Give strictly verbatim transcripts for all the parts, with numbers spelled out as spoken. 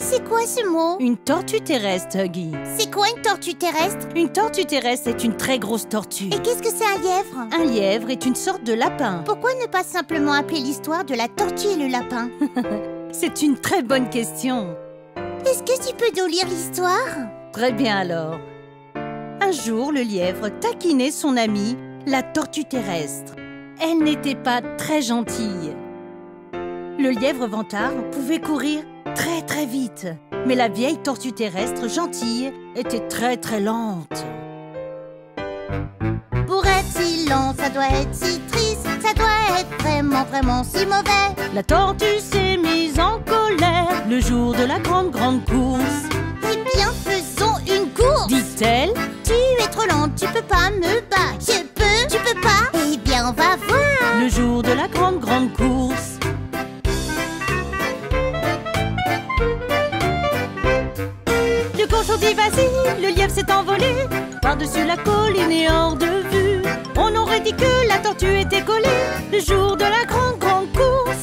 C'est quoi ce mot? Une tortue terrestre, Huggy. C'est quoi une tortue terrestre? Une tortue terrestre est une très grosse tortue. Et qu'est-ce que c'est un lièvre? Un lièvre est une sorte de lapin. Pourquoi ne pas simplement appeler l'histoire de la tortue et le lapin? C'est une très bonne question. Est-ce que tu peux nous lire l'histoire? Très bien alors. Un jour, le lièvre taquinait son amie, la tortue terrestre. Elle n'était pas très gentille. Le lièvre vantard pouvait courir très très vite, mais la vieille tortue terrestre gentille était très très lente. Pour être si lent, ça doit être si triste, ça doit être vraiment vraiment si mauvais. La tortue s'est mise en colère le jour de la grande grande course. Eh bien, faisons une course, dit-elle. Tu es trop lente, tu peux pas me battre. Je peux, tu peux pas. Eh bien, on va voir. Le jour de la grande grande course. Le cochon dit vas-y, le lièvre s'est envolé par-dessus la colline et hors de vue. On aurait dit que la tortue était collée le jour de la grande grande course.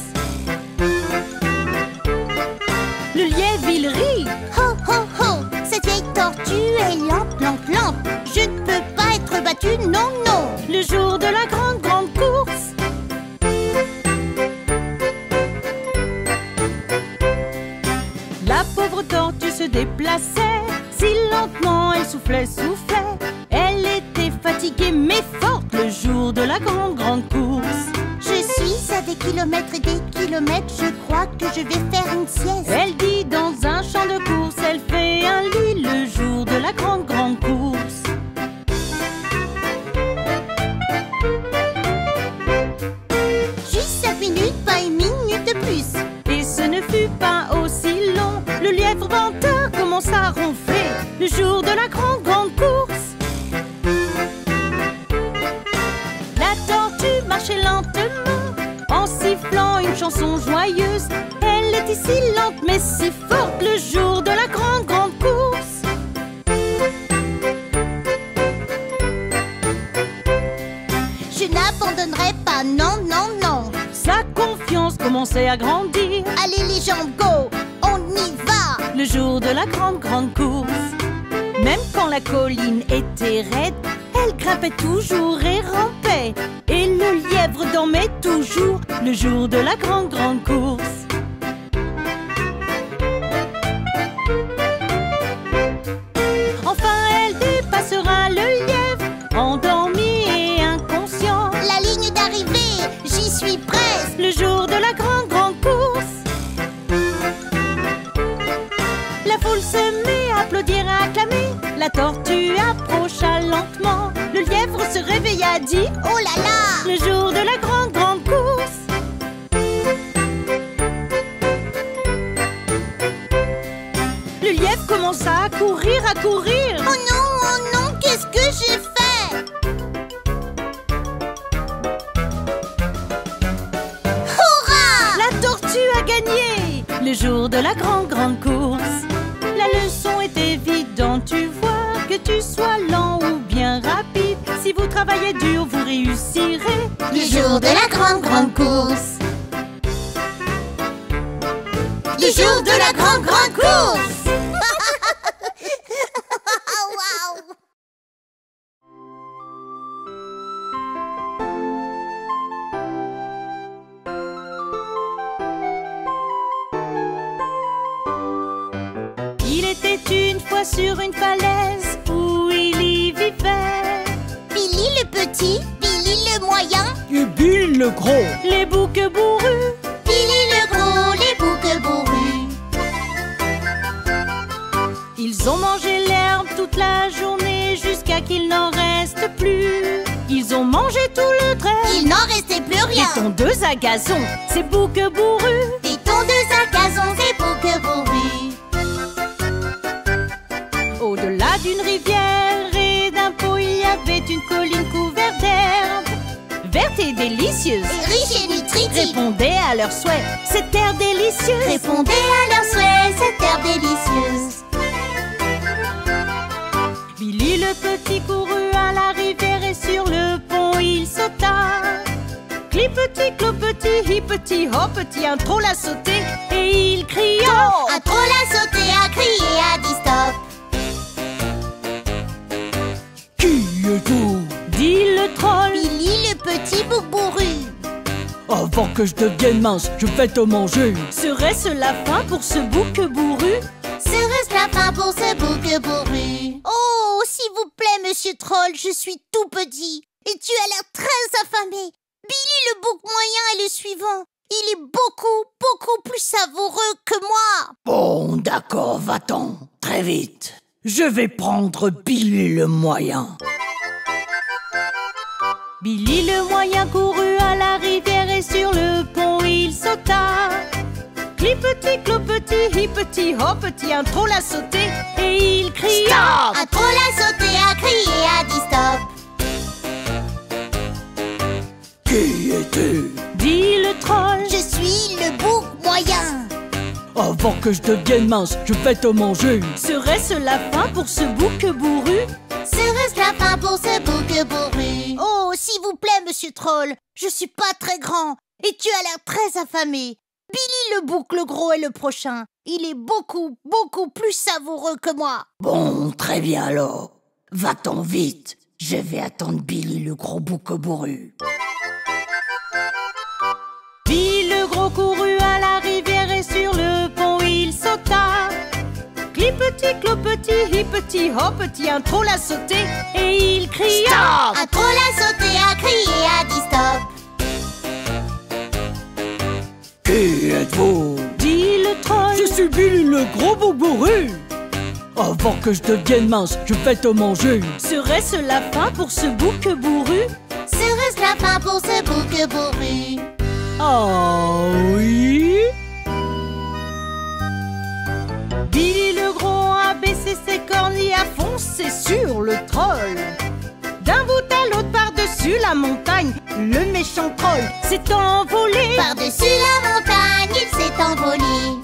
Le lièvre il rit. Ho ho ho, cette vieille tortue est lente, lente, lente. Je ne peux pas être battue, non, non. Le jour de la grande grande course. La pauvre tortue se déplaçait, si lentement elle soufflait, soufflait. Elle était fatiguée mais forte le jour de la grande grande course. Je suis à des kilomètres et des kilomètres, je crois que je vais faire une sieste. Elle dit dans un champ de course, elle fait un lit le jour de la grande grande course. Juste cinq minutes, pas une minute de plus. Et ce ne fut pas aussi long. Le lièvre vantard commença à ronfler le jour de la grande grande course. La tortue marchait lentement en sifflant une chanson joyeuse. Elle était si lente mais si forte le jour de la grande grande course. Je n'abandonnerai pas, non, non, non. Sa confiance commençait à grandir. Allez les jambes, go, on y va. Le jour de la grande grande course. Même quand la colline était raide, elle grimpait toujours et rampait. Et le lièvre dormait toujours le jour de la grande grande course. Enfin elle dépassera le lièvre, endormi et inconscient. La ligne d'arrivée, j'y suis presque. Le jour de la grande grande course. La foule se met à applaudir et à acclamer. La tortue approcha lentement. Le lièvre se réveilla, dit Oh là là, le jour de la grande grande course. Le lièvre commença à courir, à courir. Oh non, oh non, qu'est-ce que j'ai fait? Hurrah! La tortue a gagné le jour de la grande grande course. La leçon est évidente, tu vois, que tu sois lent ou bien rapide. Si vous travaillez dur, vous réussirez Le jour de la grande grande course. Le jour de la grande grande course. Waouh! Il était une fois sur une falaise où il y vivait Billy le petit, Billy le moyen, Et Bill le gros. les boucs bourrus. Billy le gros, les boucs bourrus. Ils ont mangé l'herbe toute la journée jusqu'à qu'il n'en reste plus. Ils ont mangé tout le trait, Il n'en restait plus les rien. tondeuses à gazon, ces boucs bourrus. Des tondeuses à gazon, des boucs bourrus. Au-delà d'une rivière et d'un pot, il y avait une colline couverte d'herbe, verte et délicieuse. Et riche et nutritive. Répondez à leurs souhaits, cette terre délicieuse. Répondez à leurs souhaits, cette terre délicieuse. Billy le petit courut à la rivière et sur le pont il sauta. Clipeti, clopetit, hippeti, hoppeti, un troll a sauté et il cria. Un troll a sauté, a crié, a dit stop. Qui êtes-vous? Dit le troll. Billy le petit bouc bourru. Avant que je devienne mince, je vais te manger. Serait-ce la fin pour ce bouc bourru? Serait-ce la fin pour ce bouc bourru? Oh, s'il vous plaît, monsieur Troll, je suis tout petit et tu as l'air très affamé. Billy le bouc moyen est le suivant. Il est beaucoup, beaucoup plus savoureux que moi. Bon, d'accord, va-t'en. Très vite. Je vais prendre Billy le moyen. Billy le moyen courut à la rivière et sur le pont il sauta. Clipeti, clopetit, hippeti, hoppeti, un troll a sauté et il cria. Stop! Un troll a sauté, a crié, a dit stop. Qui es-tu? Dit le troll. Je suis le bouc moyen. Avant que je devienne mince, je vais te manger. Serait-ce la fin pour ce bouc bourru? Serait-ce la fin pour ce bouc bourru? Oh, s'il vous plaît, monsieur Troll, je suis pas très grand et tu as l'air très affamé. Billy le bouc le gros est le prochain. Il est beaucoup, beaucoup plus savoureux que moi. Bon, très bien alors. Va-t'en vite. Je vais attendre Billy le gros bouc bourru. Billy le gros courut à la rivière et sur le pont il sauta. Clipeti, clopetit, hippeti, hoppeti, un troll a sauté et il cria. Stop! Un troll a sauté, a crié, a dit stop. Qui êtes-vous? Dit le troll. Je suis Billy le gros bouc bourru. Avant que je devienne mince, je vais te manger. Serait-ce la fin pour ce bouc bourru? Serait-ce la fin pour ce bouc bourru? Ah oui? Billy le gros a baissé ses cornes et a foncé sur le troll. D'un bout à l'autre par-dessus la montagne, le méchant troll s'est envolé. Par-dessus la montagne, il s'est envolé.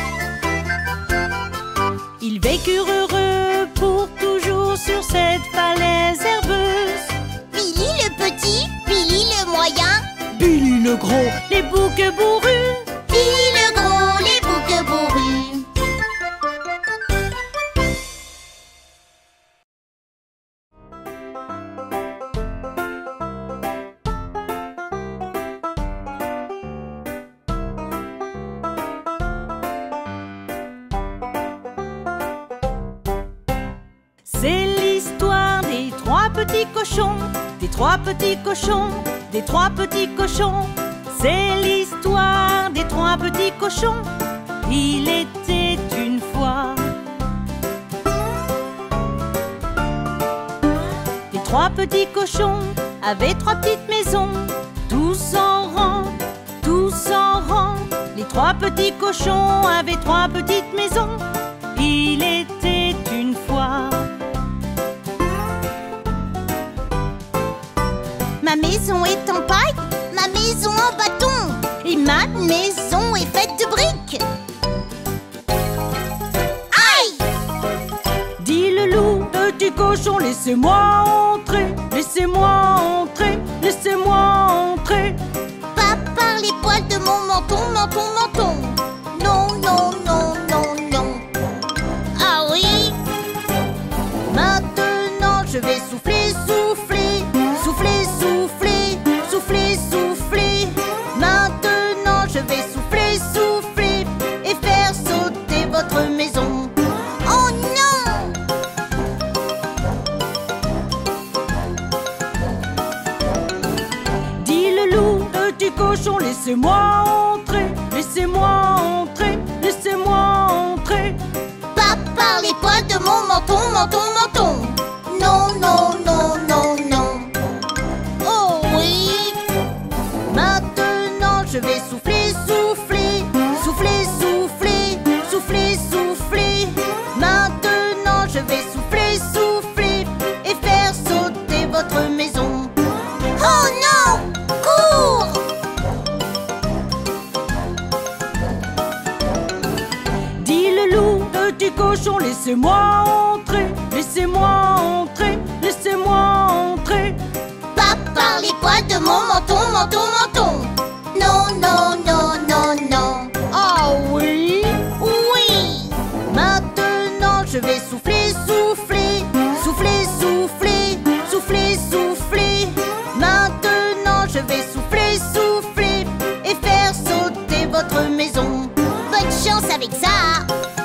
Ils vécurent heureux pour toujours sur cette falaise herbeuse. Billy le petit, Billy le moyen, Billy le gros. Les boucs bourrus. Billy le gros, les boucs bourrus. C'est l'histoire des trois petits cochons, des trois petits cochons, des trois petits cochons. C'est l'histoire des trois petits cochons. Il était une fois. Les trois petits cochons avaient trois petites maisons, tous en rang, tous en rang. Les trois petits cochons avaient trois petites maisons. Il était une fois. Ma maison est en paille, ma maison en bâton, et ma maison est faite de briques. Aïe! Dit le loup. Petit cochon, laissez-moi entrer. Laissez-moi entrer. Laissez-moi entrer. Pas par les poils de mon menton, menton, menton. Non, non, non, non, non. Ah oui? Maintenant je vais souffler, souffler, souffler, souffler, souffler, souffler. Maintenant je vais souffler, souffler et faire sauter votre maison. Oh non! Dit le loup. Petit cochon, laissez-moi entrer. Laissez-moi entrer. Laissez-moi entrer. Pas par les poils de mon menton, menton, menton. Non, non, non, non, non. Oh oui. Maintenant je vais souffler, souffler, souffler, souffler, souffler, souffler. Maintenant je vais souffler, souffler et faire sauter votre maison. Oh non! Cours! Dit le loup. Petit cochon, laissez-moi entrer. Laissez-moi entrer. Laissez-moi entrer. Pas par par les poils de mon menton, menton, menton. Non, non, non, non, non. Ah oui? Oui. Maintenant je vais souffler, souffler, souffler, souffler, souffler, souffler. Maintenant je vais souffler, souffler et faire sauter votre maison. Bonne chance avec ça.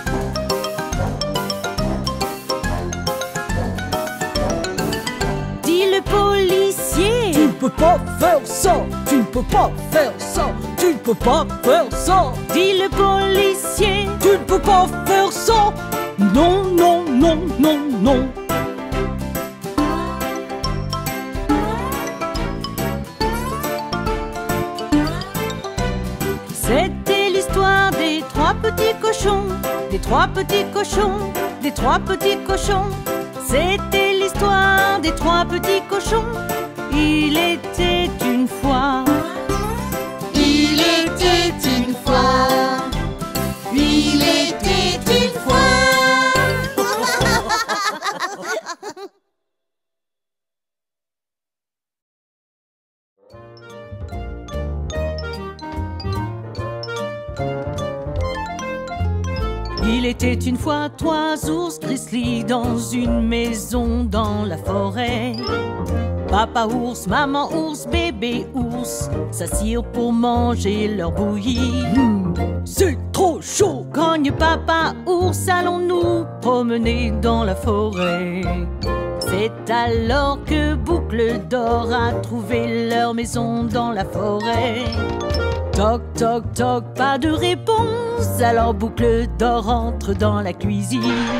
Dit le policier. Tu ne peux pas faire ça, tu ne peux pas faire ça, tu ne peux pas faire ça, Dit le policier. tu ne peux pas faire ça. Non, non, non, non, non. C'était l'histoire des trois petits cochons, des trois petits cochons, des trois petits cochons. C'était l'histoire des trois petits cochons. Il était une fois. Il était une fois. Il était une fois. Il était une fois trois ours grizzly dans une maison dans la forêt. Papa ours, maman ours, bébé ours s'assirent pour manger leur bouillie. Hmm, c'est trop chaud. Grogne papa ours, allons-nous promener dans la forêt. C'est alors que Boucle d'Or a trouvé leur maison dans la forêt. Toc, toc, toc, pas de réponse. Alors Boucle d'Or entre dans la cuisine.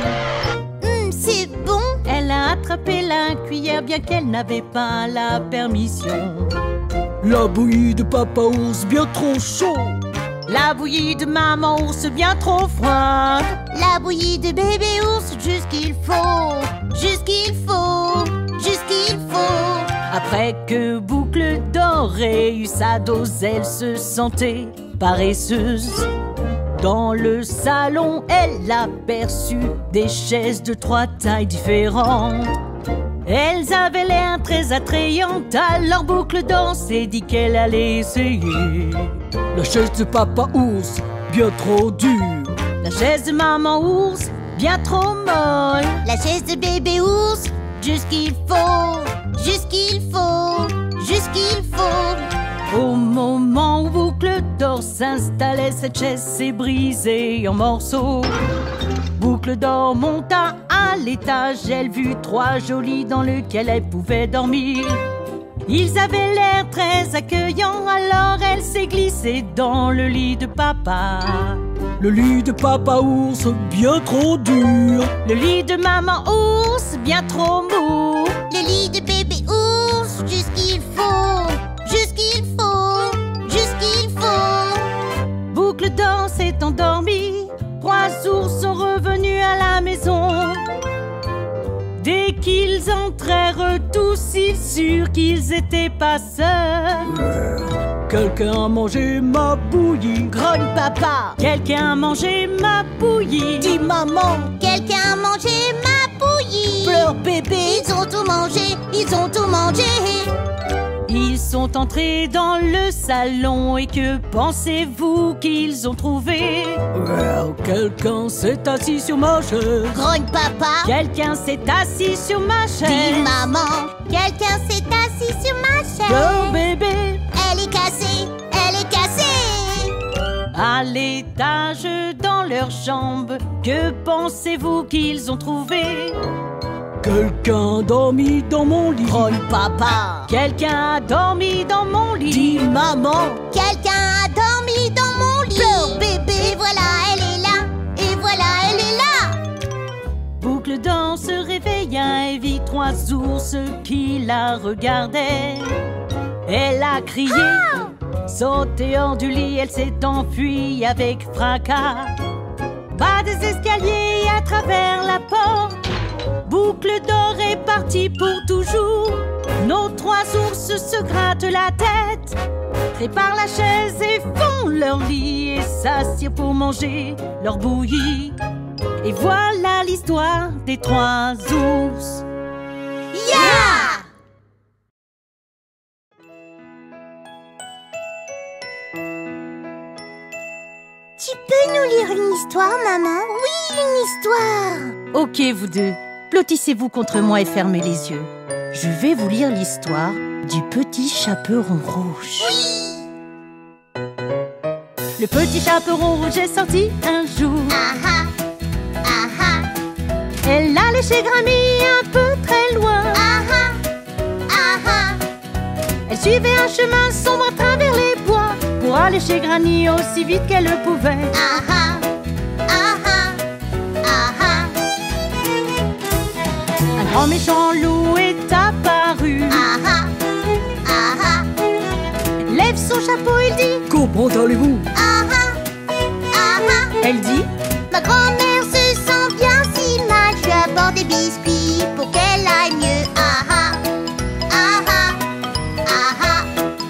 Hum, c'est bon. Elle a attrapé la cuillère bien qu'elle n'avait pas la permission. La bouillie de papa ours bien trop chaud. La bouillie de maman ours bien trop froide. La bouillie de bébé ours, juste qu'il faut. Juste qu'il faut. Juste qu'il faut. Après que Boucle d'Or ait eu sa dose, elle se sentait paresseuse. Dans le salon, elle aperçut des chaises de trois tailles différentes. Elles avaient l'air très attrayantes, alors Boucle d'Or s'est dit qu'elle allait essayer. La chaise de papa ours bien trop dure. La chaise de maman ours, bien trop molle. La chaise de bébé ours, juste qu'il faut. Juste qu'il faut. Juste qu'il faut. Au moment où Boucle d'Or s'installait, cette chaise s'est brisée en morceaux. Boucle d'Or monta à l'étage, elle vit trois jolis dans lequel elle pouvait dormir. Ils avaient l'air très accueillants, alors elle s'est glissée dans le lit de papa. Le lit de papa ours bien trop dur. Le lit de maman ours, bien trop mou. Le lit de bébé ours, juste qu'il faut. Juste qu'il faut. Juste qu'il faut. Boucle d'Or s'est endormie. Trois ours sont revenus à la maison. Dès qu'ils entrèrent tous, ils surent qu'ils étaient pas seuls. Quelqu'un a mangé ma bouillie. Grogne papa. Quelqu'un a mangé ma bouillie. Dis maman, quelqu'un a mangé ma bouillie. Pleure bébé. Ils ont tout mangé, ils ont tout mangé. Ils sont entrés dans le salon et que pensez-vous qu'ils ont trouvé? Well, quelqu'un s'est assis sur ma chaise. Grogne papa. Quelqu'un s'est assis sur ma Dis chaise. maman, quelqu'un s'est assis sur ma Pleure chaise. bébé. Elle est cassée, elle est cassée. À l'étage dans leur chambre, que pensez-vous qu'ils ont trouvé? Quelqu'un a dormi dans mon lit. Grogne papa. Quelqu'un a dormi dans mon lit. Dis maman, quelqu'un a dormi dans mon lit. Pleure bébé. Et voilà, elle est là. Et voilà, elle est là. Boucle d'Or se réveilla et vit trois ours qui la regardaient. Elle a crié, sauté hors du lit, elle s'est enfuie avec fracas. Bas des escaliers à travers la porte, Boucle d'Or est partie pour toujours. Nos trois ours se grattent la tête, préparent la chaise et font leur lit et s'assirent pour manger leur bouillie. Et voilà l'histoire des trois ours. Yeah! Tu peux nous lire une histoire, maman? Oui, une histoire. Ok, vous deux, blottissez-vous contre moi et fermez les yeux. Je vais vous lire l'histoire du petit chaperon rouge. Oui. Le petit chaperon rouge est sorti un jour. Ah ah, ah ah, Elle allait chez Grammy un peu très loin. ah ah, ah ah. Elle suivait un chemin sombre à travers les bois pour aller chez Granny aussi vite qu'elle le pouvait. Ah ah, ah ah, ah ah. Un grand méchant loup est apparu. Ah ah, ah ah, Lève son chapeau, il dit. Comment allez-vous? ah ah, ah ah. Elle dit. Ma grand-mère se sent bien si mal. Je lui apporte des biscuits pour qu'elle aille mieux. Ah ah, ah ah, ah ah.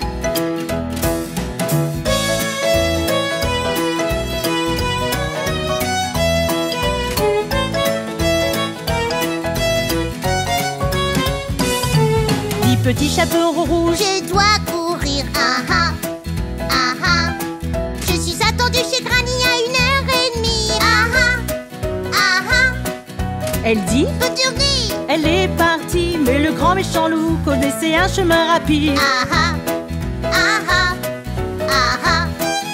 Dis petit chaperon rouge. Je dois courir. Ah ah, ah ah. Je suis attendue chez Granny à une heure et demie. Ah ah, ah ah. Elle dit. Peux-tu rire? Elle est partie, mais le grand méchant loup connaissait un chemin rapide. Ah ah, ah ah, ah ah.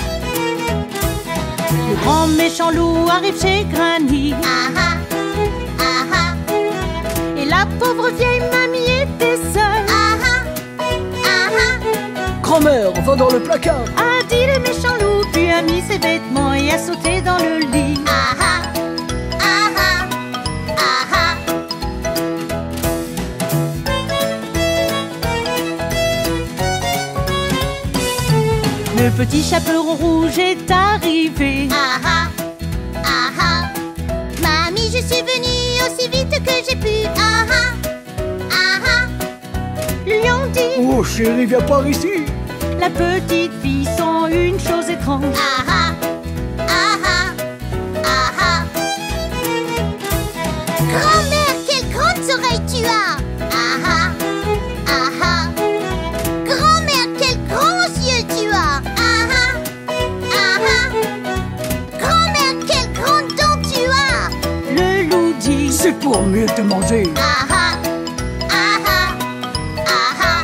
Le grand méchant loup arrive chez Granny. Ah ah, ah ah. Et la pauvre vieille mamie était seule. Ah ah, ah ah. Grand-mère, va dans le placard. A dit le méchant loup, puis a mis ses vêtements et a sauté dans le lit. Ah ah, ah ah, ah ah. Le petit chaperon rouge est arrivé. Ah ah, ah ah. Mamie, je suis venue aussi vite que j'ai pu. Ah ah, ah ah. Le lion dit. Oh chérie, viens par ici. La petite fille sent une chose étrange. Ah ah, ah ah, ah ah. Grand-mère, quelles grandes oreilles tu as. Ah ah, ah ah. Grand-mère, quels grands yeux tu as. Ah ah, ah ah. Grand-mère, quelles grandes dents tu as. Le loup dit. C'est pour mieux te manger. Ah ah, ah ah, ah ah.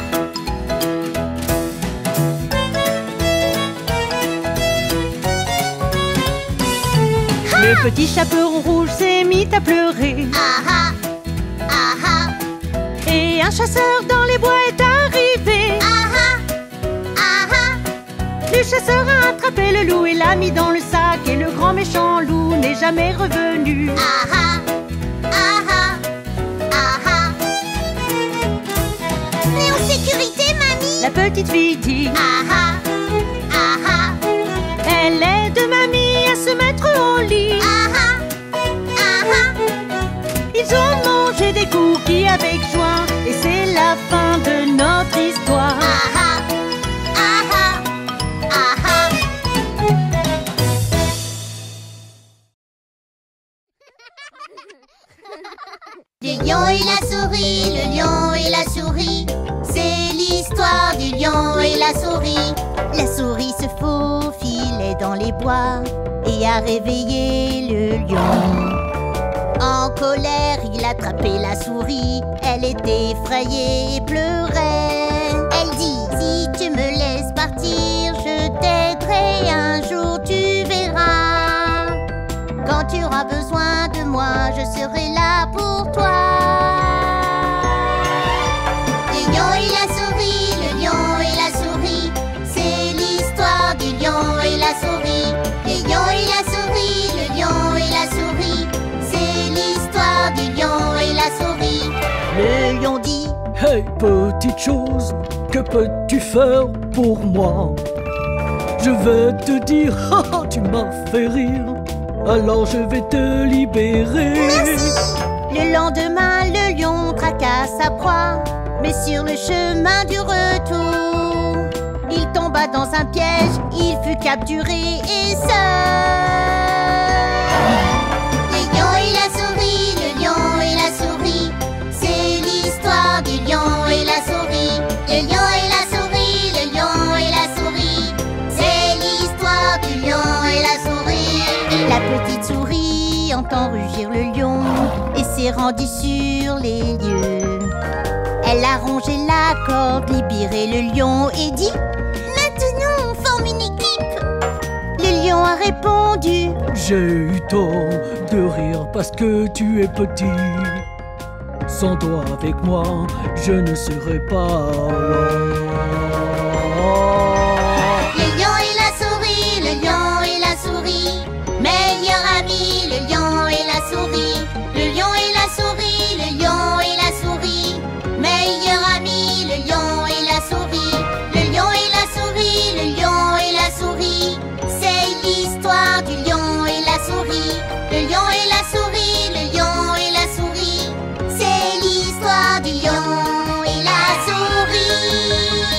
Le petit chaperon rouge s'est mis à pleurer. Ah ah, ah ah. Et un chasseur dans les bois est arrivé. Ah ah, ah ah. Le chasseur a attrapé le loup et l'a mis dans le sac. Et le grand méchant loup n'est jamais revenu. Ah ah, ah ah, ah ah. Mais en sécurité, mamie. La petite fille dit. Ah ah, ah ah. Elle aide mamie à se mettre au lit. Ah ah, ah ah. Ils ont mangé des cookies avec joie. Et c'est la fin de notre histoire. Ah ah, ah ah, ah ah. Le lion et la souris, le lion et la souris. C'est l'histoire du lion et la souris. La souris se faufilait dans les bois et a réveillé le lion. En colère, il attrapait la souris. Elle était effrayée et pleurait. Elle dit, si tu me laisses partir, je t'aiderai un jour, tu verras. Quand tu auras besoin de moi, je serai là pour toi. Le lion et la souris, le lion et la souris. C'est l'histoire du lion et la souris. Le lion et la souris, le lion et la souris. C'est l'histoire du lion et la souris. Le lion dit, Hey petite chose, que peux-tu faire pour moi? Je vais te dire, haha, tu m'as fait rire. Alors je vais te libérer. le lendemain, le lion traqua sa proie. Mais sur le chemin du retour, il tomba dans un piège, il fut capturé et seul. Le lion et la souris, le lion et la souris. C'est l'histoire du lion et la souris. Le lion et la souris, le lion et la souris. C'est l'histoire du lion et la souris. La petite souris entend rugir le lion et s'est rendue sur les lieux. Elle a rongé la corde, libéré le lion et dit: maintenant on forme une équipe. Le lion a répondu: j'ai eu tort de rire parce que tu es petit. Sans toi avec moi, je ne serais pas là. Le lion et la souris, le lion et la souris, meilleurs amis, le lion et la souris. Le lion et la souris, le lion et la souris, meilleurs amis, le lion et la souris. Le lion et la souris, le lion et la souris, c'est l'histoire du lion et la souris. Le lion et la souris, le lion et la souris, c'est l'histoire du lion et la souris.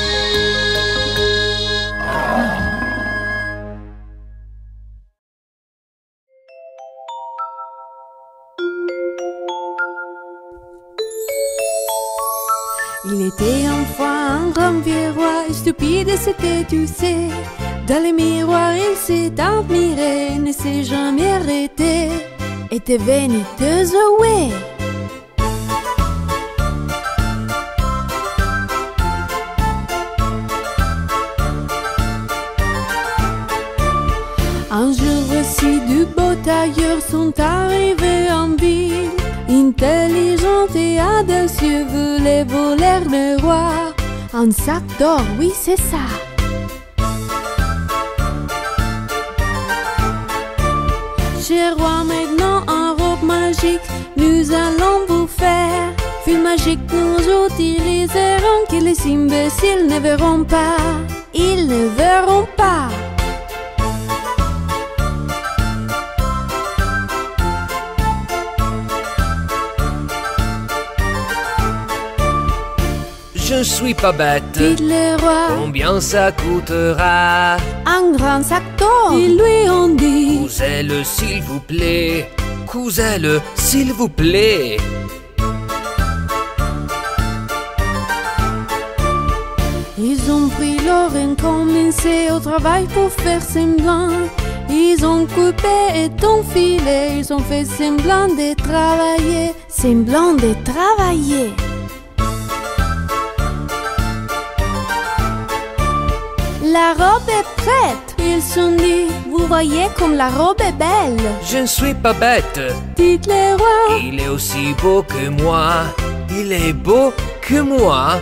Il était une fois un grand vieux roi, stupide c'était, tu sais. Dans le miroir il s'est admiré, ne s'est jamais arrêté, était vaniteuse, ouais. Un jour aussi deux beaux tailleurs sont arrivés en ville. Intelligent et audacieux voulait voler le roi. Un sac d'or, oui c'est ça. Cher roi, maintenant en robe magique, nous allons vous faire. Fil magique, nous utiliserons que les imbéciles ne verront pas. Ils ne verront pas. Je suis pas bête. Dites le roi, Combien ça coûtera? un grand sac d'or. Ils lui ont dit: Cousez-le s'il vous plaît. Cousez-le s'il vous plaît. Ils ont pris l'or et commencé au travail pour faire semblant. Ils ont coupé et enfilé, ils ont fait semblant de travailler, semblant de travailler. La robe est prête. Ils se sont dit: vous voyez comme la robe est belle. Je ne suis pas bête. Dites le roi, Il est aussi beau que moi. Il est beau que moi.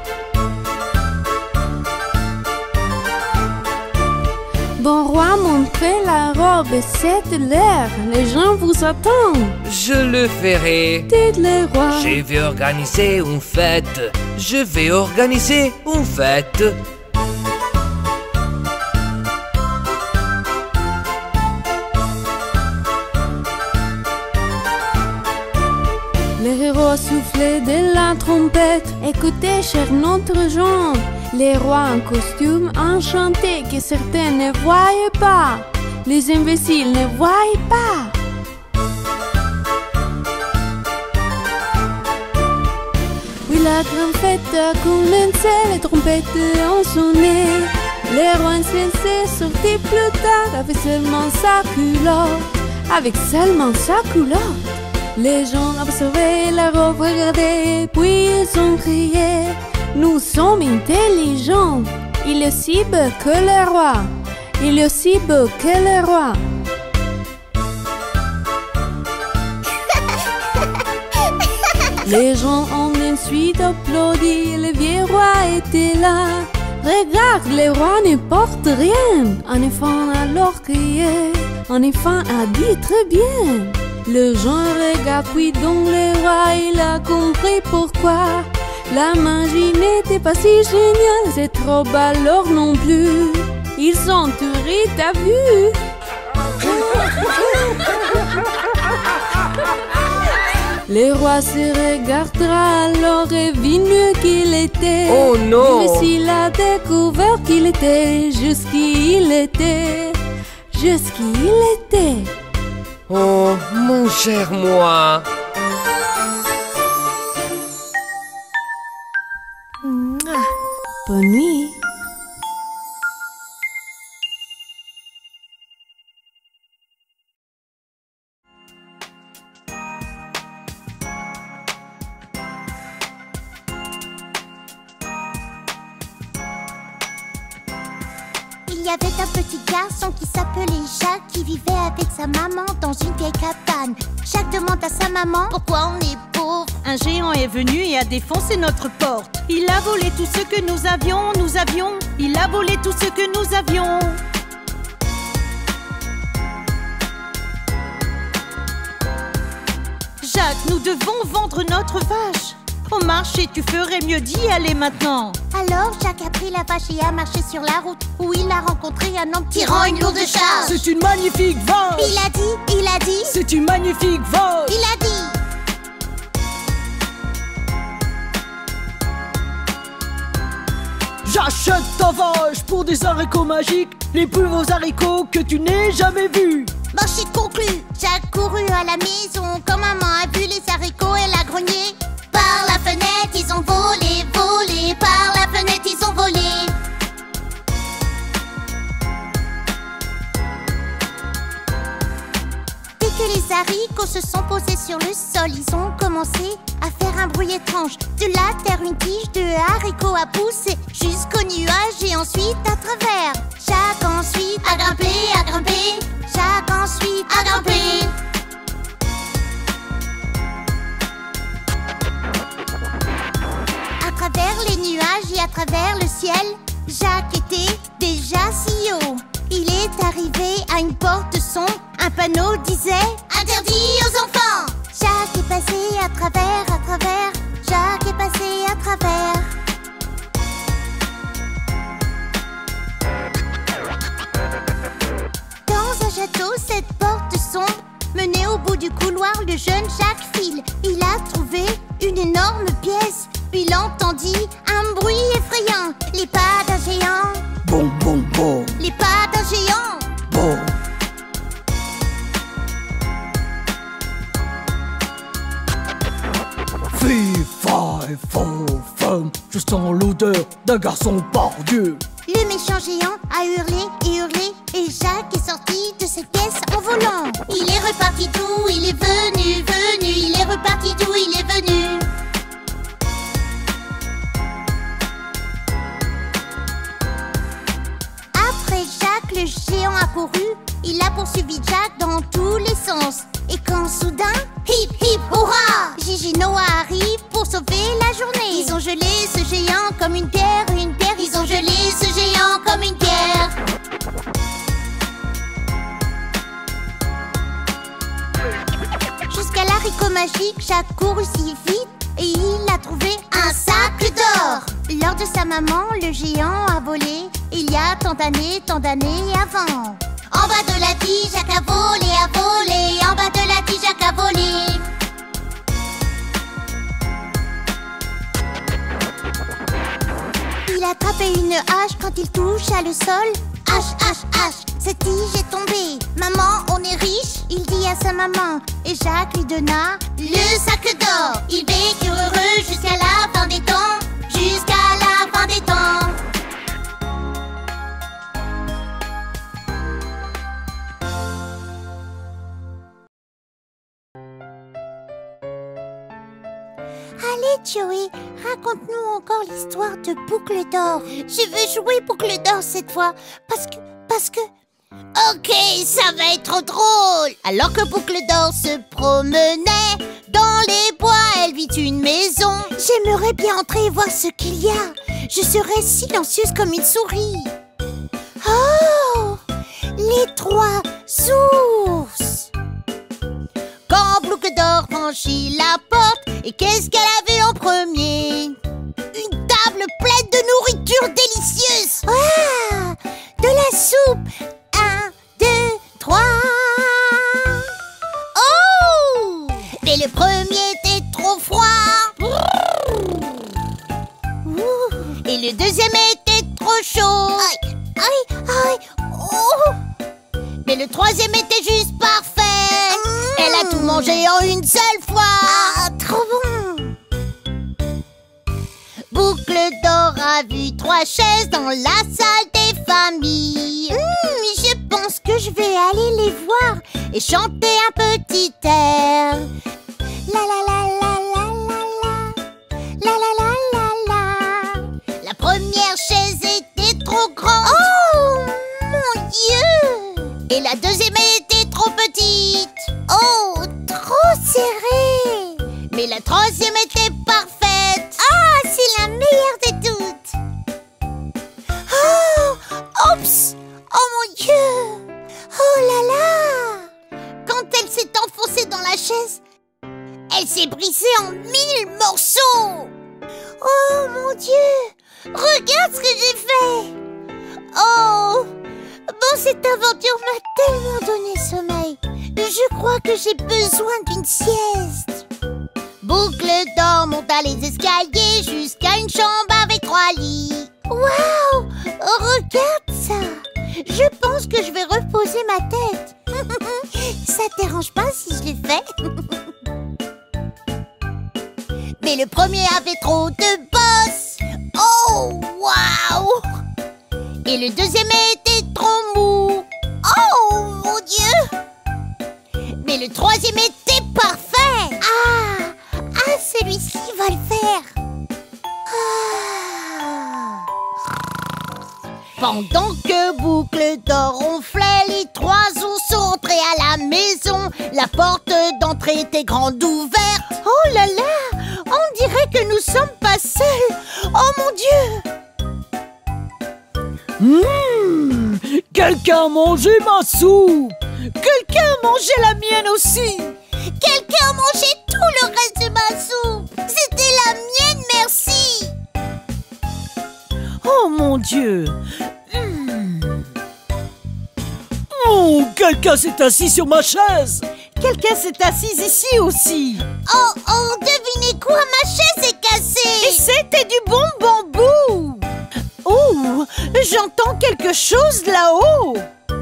bon roi, montrez la robe, c'est l'heure. Les gens vous attendent. Je le ferai. Dites le roi, Je vais organiser une fête. Je vais organiser une fête. le héros soufflait de la trompette. Écoutez, chers notre gens, les rois en costume enchanté que certains ne voyaient pas. Les imbéciles ne voyaient pas. Oui, la grande fête a commencé, les trompettes ont sonné. Le roi insensé sortit plus tard avec seulement sa culotte. Avec seulement sa culotte. Les gens observaient la robe, regardaient, puis ils ont crié: nous sommes intelligents. Il est aussi beau que le roi. Il est aussi beau que le roi. Les gens ont ensuite applaudi. Le vieux roi était là. Regarde, le roi ne porte rien. Un enfant alors crié. Un enfant a dit très bien. Le gens regarde, puis donc le roi, il a compris pourquoi la magie n'était pas si géniale. C'est trop bas alors non plus. Ils sont tués, t'as vu? Le roi se regardera alors et vit mieux qu'il était. Oh non! Mais s'il a découvert qu'il était jusqu'il était, jusqu'il était. Oh, mon cher moi. Bonne nuit. Il y avait un petit garçon qui s'appelait Jacques, qui vivait avec sa maman dans une vieille cabane. Jacques demande à sa maman pourquoi on est pauvre. Un géant est venu et a défoncé notre porte. Il a volé tout ce que nous avions, nous avions. Il a volé tout ce que nous avions. Jacques, nous devons vendre notre vache. Au marché, tu ferais mieux d'y aller maintenant. Alors Jacques a pris la vache et a marché sur la route, où il a rencontré un homme tirant une lourde charge. C'est une magnifique vache. Il a dit, il a dit, C'est une magnifique vache. il a dit. J'achète ta vache pour des haricots magiques, les plus beaux haricots que tu n'aies jamais vus. Marché conclu. Jacques courut à la maison. Quand maman a vu les haricots, elle a grogné. Par la fenêtre, ils ont volé, volé. Par la fenêtre, ils ont volé. Dès que les haricots se sont posés sur le sol, ils ont commencé à faire un bruit étrange. De la terre, une tige de haricots a poussé jusqu'au nuage et ensuite à travers. Jacques ensuite a grimpé, a grimpé. Jacques ensuite a grimpé. À travers les nuages et à travers le ciel, Jacques était déjà si haut. Il est arrivé à une porte sombre. Un panneau disait « Interdit aux enfants !» Jacques est passé à travers, à travers. Jacques est passé à travers. Dans un château, cette porte sombre menait au bout du couloir. Le jeune Jacques file. Il a trouvé une énorme pièce. Il entendit un bruit effrayant. Les pas d'un géant. Bon, bon, bon, Les pas d'un géant. bon. Fille, faille, faux, femme, je sens l'odeur d'un garçon pardieu. Le méchant géant a hurlé et hurlé, et Jacques est sorti de cette pièce en volant. Il est reparti d'où il est venu, venu. Il est reparti d'où il est venu. Après Jacques, le géant a couru. Il a poursuivi Jacques dans tous les sens. Et quand soudain, hip hip hurrah, Gigi Noah arrive pour sauver la journée. Ils ont gelé ce géant comme une pierre, une pierre. Ils ont gelé ce géant comme une pierre. Jusqu'à l'haricot magique, Jacques courut si vite et il a trouvé un sac d'or. Lors de sa maman, le géant a volé. Il y a tant d'années, tant d'années avant. En bas de la tige, Jacques a volé, a volé. En bas de la tige, Jacques a volé. Il a attrapé une hache quand il toucha le sol. Hache, hache, hache, cette tige est tombée. Maman, on est riche, il dit à sa maman. Et Jacques lui donna le sac d'or. Ils vécurent heureux jusqu'à la fin des temps. Jusqu'à la fin des temps. Allez, Joey, raconte-nous encore l'histoire de Boucle d'Or. Je veux jouer Boucle d'Or cette fois, parce que... parce que... Ok, ça va être drôle. Alors que Boucle d'Or se promenait dans les bois, elle vit une maison. J'aimerais bien entrer et voir ce qu'il y a. Je serais silencieuse comme une souris. Oh, les trois sources. Quand Boucle d'Or franchit la porte, et qu'est-ce qu'elle avait en premier? Une table pleine de nourriture délicieuse. Ah, de la soupe. Un, deux, trois. Oh! Mais le premier était trop froid. Et le deuxième était trop chaud. Aïe, aïe, aïe. Oh! Mais le troisième était juste parfait. Elle a tout mangé en une seule fois. Ah, trop bon. Boucle d'Or a vu trois chaises dans la salle des familles. Mmh, je pense que je vais aller les voir et chanter un petit air. La la la la la la la. La la la la la. La première chaise était trop grande. Oh, Et la deuxième était trop petite. Oh, trop serrée. Mais la troisième était parfaite. Ah, c'est la meilleure de toutes. Oh, oups. Oh mon Dieu. Oh là là. Quand elle s'est enfoncée dans la chaise, elle s'est brisée en mille morceaux. Oh mon Dieu. Regarde ce que j'ai fait. Oh. Bon, cette aventure m'a tellement donné sommeil. Je crois que j'ai besoin d'une sieste. Boucle d'or monta les escaliers jusqu'à une chambre avec trois lits. Waouh! Regarde ça! Je pense que je vais reposer ma tête. Ça te dérange pas si je l'ai fait? Mais le premier avait trop de bosses. Oh, waouh! Et le deuxième était trop mou. Oh, mon Dieu! Mais le troisième était parfait. Ah! Ah, celui-ci va le faire. Ah. Pendant que Boucle d'or ronflait, les trois ours sont entrés à la maison. La porte d'entrée était grande ouverte. Oh là là! On dirait que nous sommes pas seuls. Oh mon Dieu! Mmh, quelqu'un a mangé ma soupe. Quelqu'un a mangé la mienne aussi. Quelqu'un a mangé tout le reste de ma soupe. C'était la mienne, merci. Oh mon Dieu. Mmh. Oh, quelqu'un s'est assis sur ma chaise. Quelqu'un s'est assis ici aussi. Oh, oh, devinez quoi, ma chaise est cassée. Et c'était du bon bambou. Oh, j'entends quelque chose là-haut.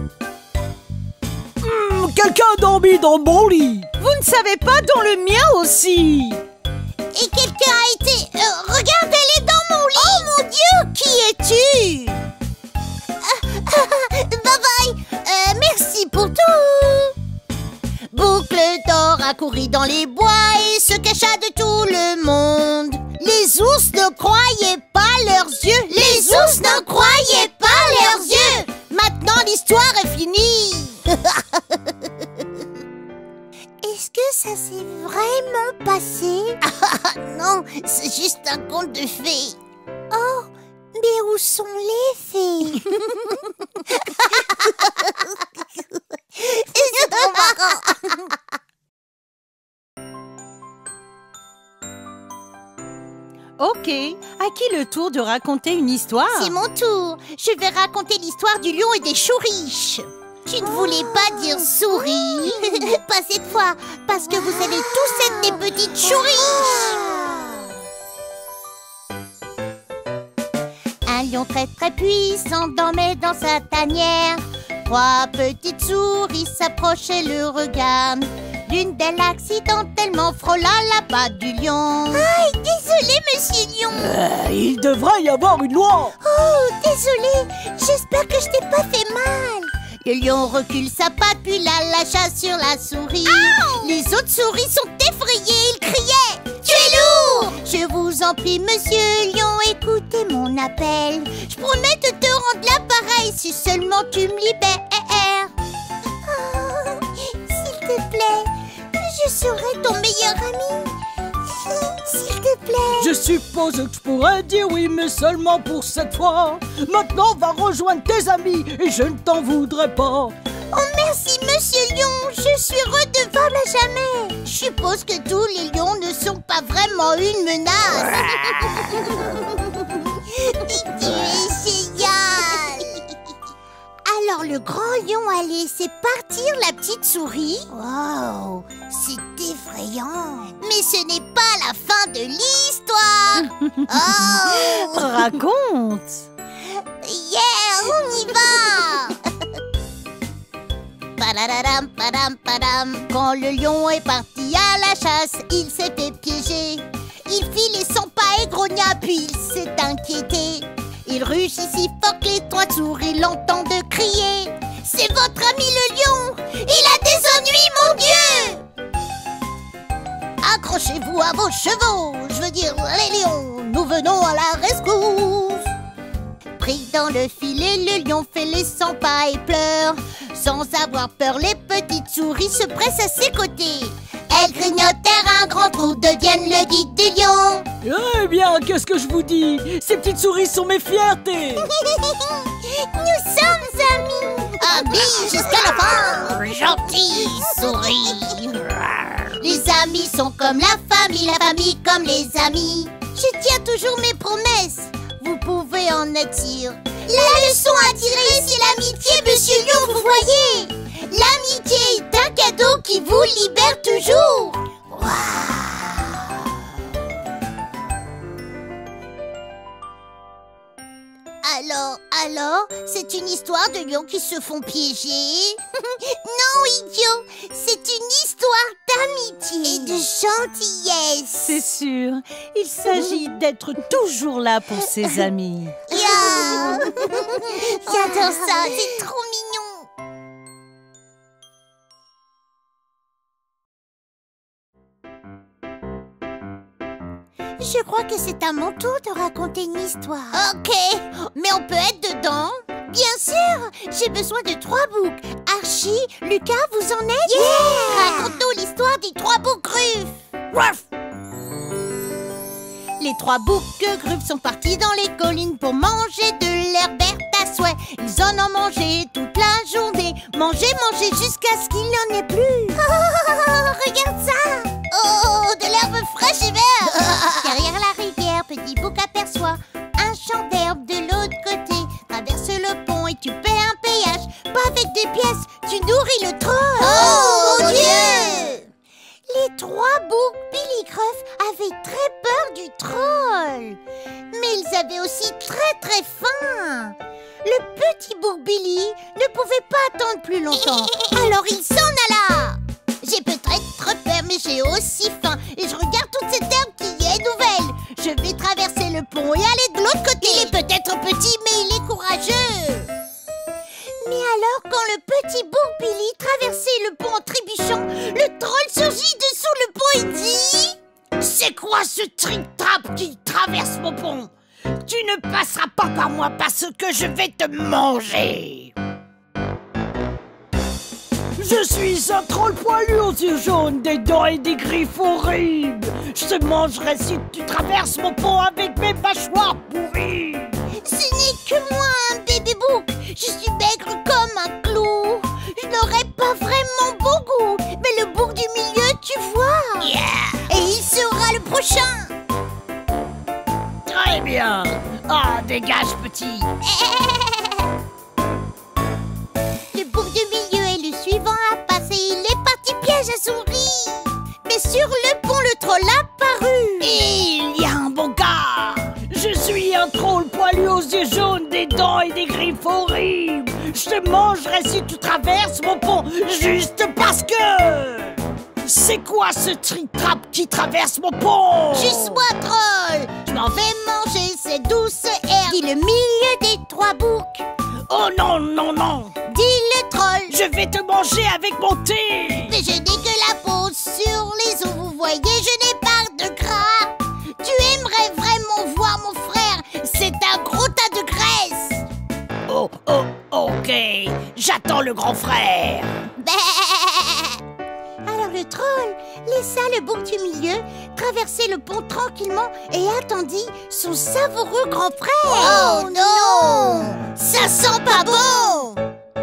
Mmh, quelqu'un a dormi dans mon lit. Vous ne savez pas, dans le mien aussi. Et quelqu'un a été... Euh, regarde, elle est dans mon lit. Oh mon Dieu, qui es-tu? Bye bye. Euh, merci pour tout. Boucle d'or accourit dans les bois et se cacha de tout le monde. Les ours ne croyaient pas leurs yeux. Les ours ne croyaient pas leurs yeux. Maintenant, l'histoire est finie. Est-ce que ça s'est vraiment passé? Non, c'est juste un conte de fées. Oh, mais où sont les fées? C'est trop marrant. Ok, à qui le tour de raconter une histoire? C'est mon tour. Je vais raconter l'histoire du lion et des choux riches. Tu ne voulais pas dire souris? Pas cette fois, parce que vous allez tous être des petites choux riches. Un lion très très puissant dormait dans sa tanière. Trois petites souris s'approchaient le regard. L'une d'elles accidentellement frôla la patte du lion. Aïe, désolé, monsieur lion. Euh, il devrait y avoir une loi. Oh, désolé. J'espère que je t'ai pas fait mal. Le lion recule sa patte puis la lâcha sur la souris. Ow! Les autres souris sont effrayées. Ils criaient: tu es lourd! Je vous en prie, monsieur lion, écoutez mon appel. Je promets de te rendre l'appareil si seulement tu me libères. Oh, s'il te plaît, je serai ton meilleur ami. S'il te plaît. Je suppose que je pourrais dire oui, mais seulement pour cette fois. Maintenant, va rejoindre tes amis et je ne t'en voudrais pas. Oh, merci, monsieur lion. Je suis redevable à jamais. Je suppose que tous les lions ne sont pas vraiment une menace. Tu es génial. Alors le grand lion a laissé partir la petite souris. Wow, c'est effrayant. Mais ce n'est pas la fin de l'histoire. Oh, Raconte. yeah, on y va. Padadadam, padam, padam. Quand le lion est parti à la chasse, il s'est fait piéger. Il fit les cent pas et grogna, puis il s'est inquiété. Il rugit si fort que les trois souris l'entendent crier: c'est votre ami le lion, il a des ennuis, mon Dieu! Accrochez-vous à vos chevaux, je veux dire les lions, nous venons à la rescousse. Pris dans le filet, le lion fait les cent pas et pleure. Sans avoir peur, les petites souris se pressent à ses côtés. Elles grignotèrent un grand trou, deviennent le guide du lion. Eh bien, qu'est-ce que je vous dis? Ces petites souris sont mes fiertés. Nous sommes amis. Amis jusqu'à la fin. Gentils souris. Les amis sont comme la famille, la famille comme les amis. Je tiens toujours mes promesses, vous pouvez en être sûr. La leçon à tirer, c'est l'amitié, monsieur Lion, vous voyez. L'amitié est un cadeau qui vous libère toujours. Alors, alors, c'est une histoire de lions qui se font piéger? Non, idiot, c'est une histoire d'amitié et de gentillesse. C'est sûr, il s'agit d'être toujours là pour ses amis. Yeah. J'adore ça, c'est trop mignon. Je crois que c'est à mon tour de raconter une histoire. Ok, mais on peut être dedans? Bien sûr, j'ai besoin de trois boucs. Archie, Lucas, vous en êtes? Yeah! Raconte-nous l'histoire des trois boucs gruffes. Ruff! Les trois boucs gruffes sont partis dans les collines pour manger de l'herbe verte à souhait. Ils en ont mangé toute la journée. Manger, manger jusqu'à ce qu'il n'y en ait plus. Oh, regarde ça! Oh, de l'herbe fraîche et verte. Derrière la rivière, petit bouc aperçoit un champ d'herbe de l'autre côté. Traverse le pont et tu paies un péage. Pas avec des pièces, tu nourris le troll. Oh, mon Dieu! Les trois boucs Billy Gruff avaient très peur du troll. Mais ils avaient aussi très très faim. Le petit bouc Billy ne pouvait pas attendre plus longtemps. Alors il s'en alla. J'ai peut-être peur, mais j'ai aussi faim. Et je regarde toute cette herbe qui est nouvelle. Je vais traverser le pont et aller de l'autre côté. Il est peut-être petit, mais il est courageux. Mais alors, quand le petit bouc Billy traversait le pont en trébuchant, le troll surgit dessous le pont et dit: c'est quoi ce trip-trap qui traverse mon pont? Tu ne passeras pas par moi parce que je vais te manger. Je suis un troll poilu aux yeux jaunes, des dents et des griffes horribles. Je te mangerai si tu traverses mon pont avec mes mâchoires pourries. Ce n'est que moi, un bébé bouc. Je suis maigre comme un clou. Je n'aurai pas vraiment bon goût. Mais le bouc du milieu, tu vois. Yeah. Et il sera le prochain. Très bien. Ah, dégage, petit. Le bouc du milieu est le suivant à passer. Il est parti piège à souris. Mais sur le pont, le troll a paru. Il y a un bon gars. Je suis un troll poilu aux yeux jaunes, des dents et des griffes horribles. Je te mangerai si tu traverses mon pont, juste parce que... C'est quoi ce trip-trap qui traverse mon pont? Juste moi, troll. Je m'en vais manger ces douces herbes. Dit le milieu des trois boucs. Oh non, non, non. Dit le troll. Je vais te manger avec mon thé. Mais je n'ai que la peau sur les os, vous voyez, je n'ai pas de gras. Tu aimerais vraiment voir mon frère, c'est un gros tas de graisse. Oh, oh, ok, j'attends le grand frère. Bah. Alors le troll laissa le bouc du milieu traverser le pont tranquillement et attendit son savoureux grand frère. Oh non, ça sent pas bon.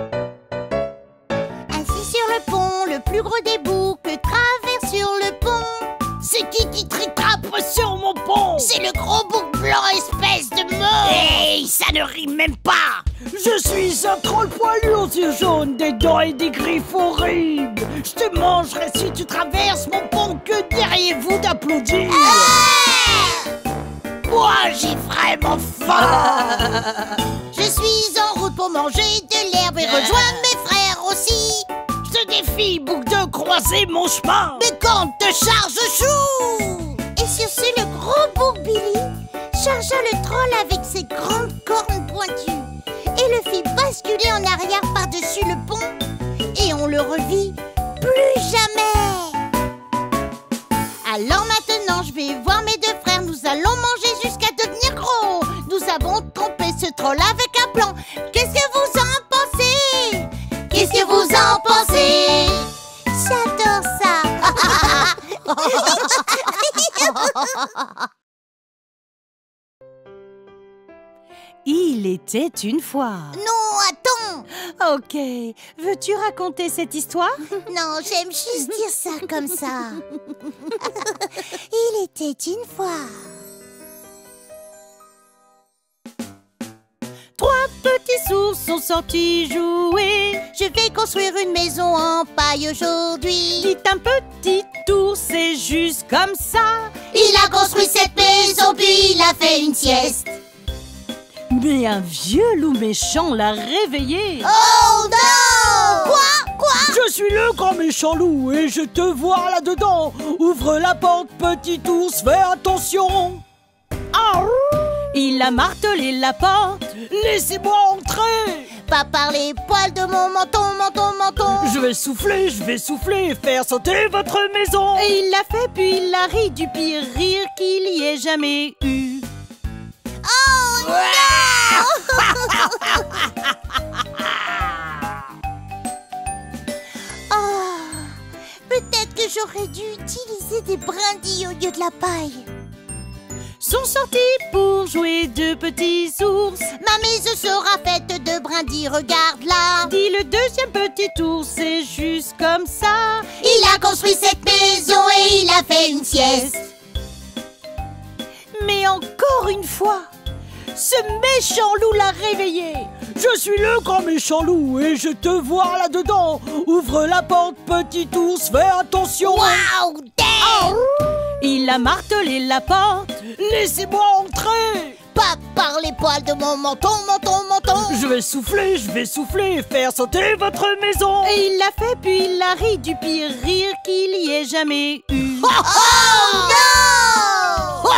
Assis sur le pont, le plus gros des boucs traverse sur le pont. C'est qui qui tritrape sur mon pont? C'est le gros bouc blanc, espèce de mort. Hey, ça ne rime même pas. Je suis un troll poilu aux yeux jaunes, des dents et des griffes horribles. Je te mangerai si tu traverses mon pont. Que diriez-vous d'applaudir? Ah! Moi, j'ai vraiment faim. Je suis en route pour manger de l'herbe et rejoindre mes frères aussi. Je te défie, bouc, de croiser mon chemin. Mais quand te charge chou. Et sur ce, le gros bouc Billy chargea le troll avec ses grandes cornes pointues et le fit basculer en arrière par-dessus le pont. Et on le revit plus jamais. Alors maintenant, je vais voir mes deux frères. Nous allons manger jusqu'à devenir gros. Nous avons trompé ce troll avec un plan. Qu'est-ce que vous en pensez? Qu'est-ce que vous Il était une fois. Non, attends. Ok, veux-tu raconter cette histoire? Non, j'aime juste dire ça comme ça. Il était une fois. Trois petits ours sont sortis jouer. Je vais construire une maison en paille aujourd'hui. Dit un petit ours, c'est juste comme ça. Il a construit cette maison, puis il a fait une sieste. Mais un vieux loup méchant l'a réveillé. Oh non! Quoi? Quoi? Je suis le grand méchant loup et je te vois là-dedans. Ouvre la porte, petit ours, fais attention. Ah, il a martelé la porte. Laissez-moi entrer. Pas par les poils de mon menton, menton, menton. Je vais souffler, je vais souffler, faire sauter votre maison. Et il l'a fait, puis il a ri du pire rire qu'il y ait jamais eu. Oh non! Oh, peut-être que j'aurais dû utiliser des brindilles au lieu de la paille. Sont sortis pour jouer deux petits ours. Ma maison sera faite de brindilles, regarde là. Dit le deuxième petit ours, c'est juste comme ça. Il a construit cette maison et il a fait une sieste. Mais encore une fois, ce méchant loup l'a réveillé. Je suis le grand méchant loup et je te vois là-dedans. Ouvre la porte, petit ours, fais attention. Wow, damn! Il a martelé la porte. Laissez-moi entrer. Pas par les poils de mon menton, menton, menton. Je vais souffler, je vais souffler, faire sauter votre maison. Et il l'a fait, puis il a ri du pire rire qu'il y ait jamais eu. Oh, oh non!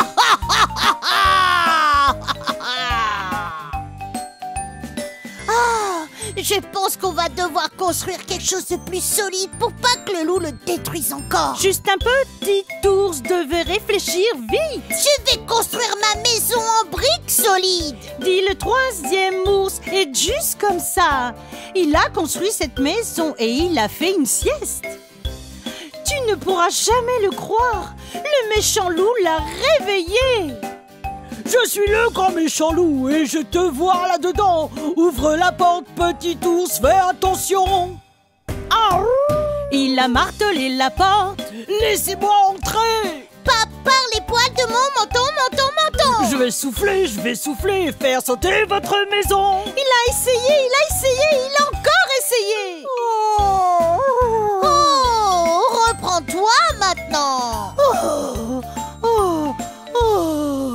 Ah, je pense qu'on va devoir construire quelque chose de plus solide pour pas que le loup le détruise encore. Juste un petit ours devait réfléchir vite. Je vais construire ma maison en briques solides. Dit le troisième ours, et juste comme ça, il a construit cette maison et il a fait une sieste. Tu ne pourras jamais le croire, le méchant loup l'a réveillé. Je suis le grand méchant loup et je te vois là-dedans. Ouvre la porte, petit ours, fais attention. Ah, il a martelé la porte. Laissez-moi entrer. Pas par les poils de mon menton, menton, menton. Je vais souffler, je vais souffler, faire sauter votre maison. Il a essayé, il a essayé, il a encore essayé. Oh, oh, reprends-toi maintenant. Oh, oh, oh.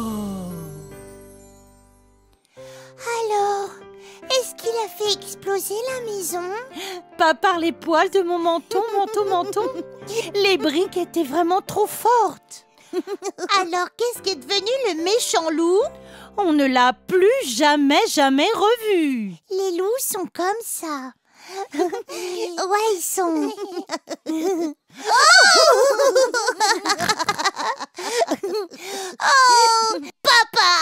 Alors, est-ce qu'il a fait exploser la maison? Pas par les poils de mon menton, menton, menton. Les briques étaient vraiment trop fortes. Alors, qu'est-ce qui est devenu le méchant loup? On ne l'a plus jamais, jamais revu. Les loups sont comme ça. Ouais, ils sont... Oh, papa!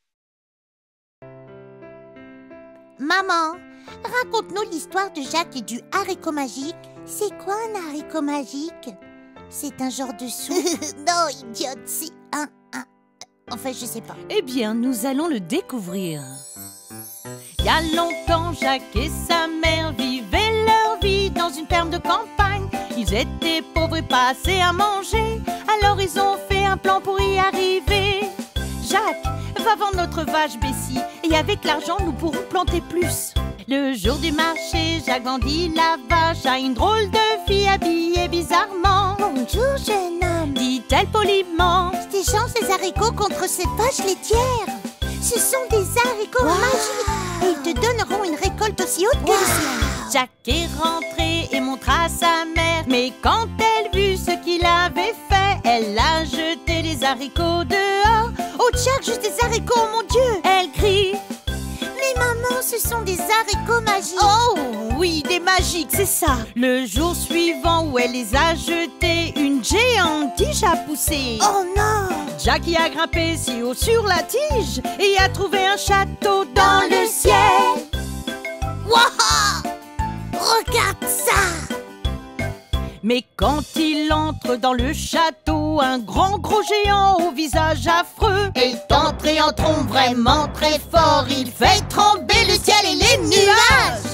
Maman, raconte-nous l'histoire de Jacques et du haricot magique. C'est quoi un haricot magique? C'est un genre de soupe? Non, idiote, c'est un, un... Enfin, je sais pas. Eh bien, nous allons le découvrir. Il y a longtemps, Jacques et sa mère vivaient leur vie dans une ferme de campagne. Ils étaient pauvres et pas assez à manger. Alors ils ont fait un plan pour y arriver. Jacques, va vendre notre vache Bessie et avec l'argent, nous pourrons planter plus. Le jour du marché, Jacques vendit la vache à une drôle de fille habillée bizarrement. Bonjour, jeune homme, dit-elle poliment. je t'échange les haricots contre cette vache laitière. Ce sont des haricots Wow. magiques et ils te donneront une récolte aussi haute que le ciel. Jacques est rentré et montra à sa mère. Mais quand elle vit ce qu'il avait fait, elle a jeté les haricots dehors. Oh, Jacques, juste des haricots, mon Dieu! Elle crie. Mais maman, ce sont des haricots magiques. Oh oui, des magiques, c'est ça. Le jour suivant où elle les a jetés, une géante tige a poussé. Oh non! Jacques y a grimpé si haut sur la tige et y a trouvé un château dans le ciel. Waouh! Regarde ça! Mais quand il entre dans le château, un grand gros géant au visage affreux est entré en trompe vraiment très fort. Il fait trembler le ciel et les nuages.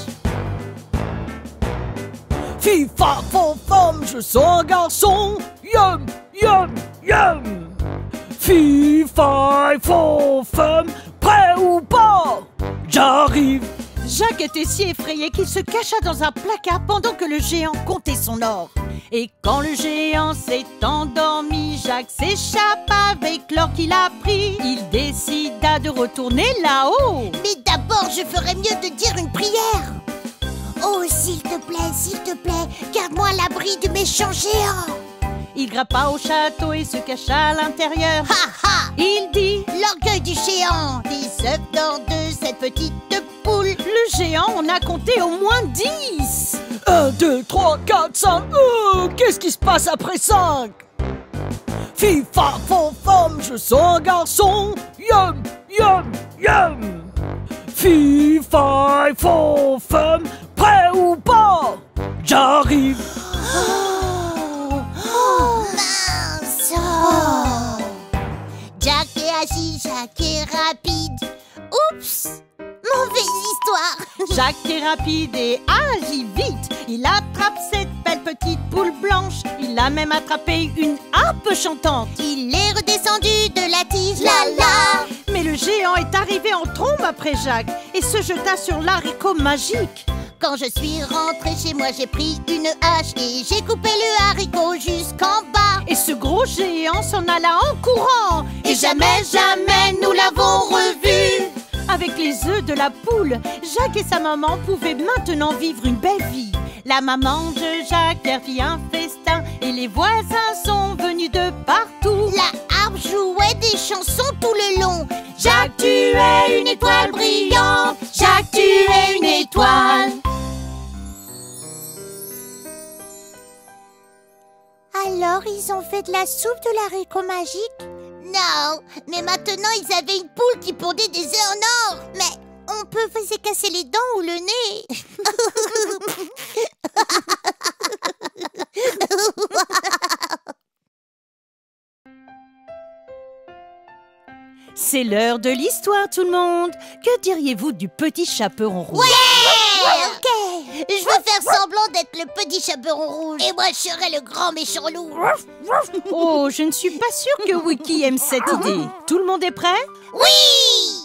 Fille, fa, fo, femme, je sens un garçon. Yum, yum, yum. Fille, fa, fo, femme, prêt ou pas? J'arrive. Jacques était si effrayé qu'il se cacha dans un placard pendant que le géant comptait son or. Et quand le géant s'est endormi, Jacques s'échappe avec l'or qu'il a pris. Il décida de retourner là-haut. Mais d'abord, je ferais mieux de dire une prière. Oh, s'il te plaît, s'il te plaît, garde-moi à l'abri du méchant géant. Il grimpa au château et se cacha à l'intérieur. Ha ha! Il dit: l'orgueil du géant, des œufs d'or de cette petite poule. Le géant en a compté au moins dix. Un, deux, trois, quatre, cinq. Oh, qu'est-ce qui se passe après cinq? Fille, fa, fo, femme, je sens un garçon. Yum, yum, yum. Fille, fa, fo, femme, prêt ou pas? J'arrive. Oh, oh, mince. Oh. Jack est agile, Jack est rapide. Oups, mauvaise histoire. Jacques est rapide et agit vite. Il attrape cette belle petite poule blanche. Il a même attrapé une harpe chantante. Il est redescendu de la tige, la la. Mais le géant est arrivé en trombe après Jacques et se jeta sur l'haricot magique. Quand je suis rentrée chez moi, j'ai pris une hache et j'ai coupé le haricot jusqu'en bas. Et ce gros géant s'en alla en courant. Et jamais, jamais nous l'avons revu. Avec les œufs de la poule, Jacques et sa maman pouvaient maintenant vivre une belle vie. La maman de Jacques leur fit un festin et les voisins sont venus de partout. La harpe jouait des chansons tout le long. Jacques, tu es une étoile brillante. Jacques, tu es une étoile. Alors, ils ont fait de la soupe de l'haricot magique? Non, mais maintenant, ils avaient une poule qui pondait des œufs en or. Mais on peut se casser les dents ou le nez. C'est l'heure de l'histoire, tout le monde. Que diriez-vous du petit chaperon rouge? Ouais, ok. Je veux faire semblant d'être le petit chaperon rouge. Et moi, je serai le grand méchant loup. Oh, je ne suis pas sûre que Wiki aime cette idée. Tout le monde est prêt? Oui!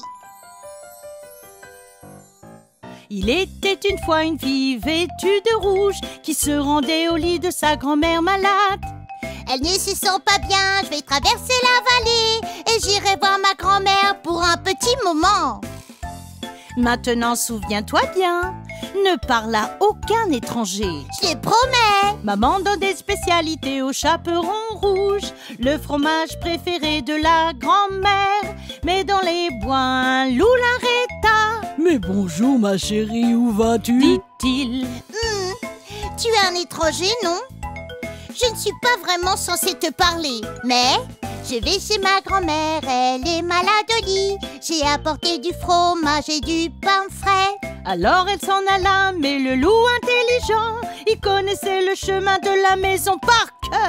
Il était une fois une fille vêtue de rouge qui se rendait au lit de sa grand-mère malade. Elle ne se sent pas bien, je vais traverser la vallée et j'irai voir ma grand-mère pour un petit moment. Maintenant, souviens-toi bien, ne parle à aucun étranger. Je le promets. Maman donne des spécialités au chaperon rouge, le fromage préféré de la grand-mère. Mais dans les bois, un loup l'arrêta. Mais bonjour ma chérie, où vas-tu? Dit-il. Mmh, tu es un étranger, non? Je ne suis pas vraiment censée te parler, mais je vais chez ma grand-mère, elle est malade au lit. J'ai apporté du fromage et du pain frais. Alors elle s'en alla, mais le loup intelligent, il connaissait le chemin de la maison par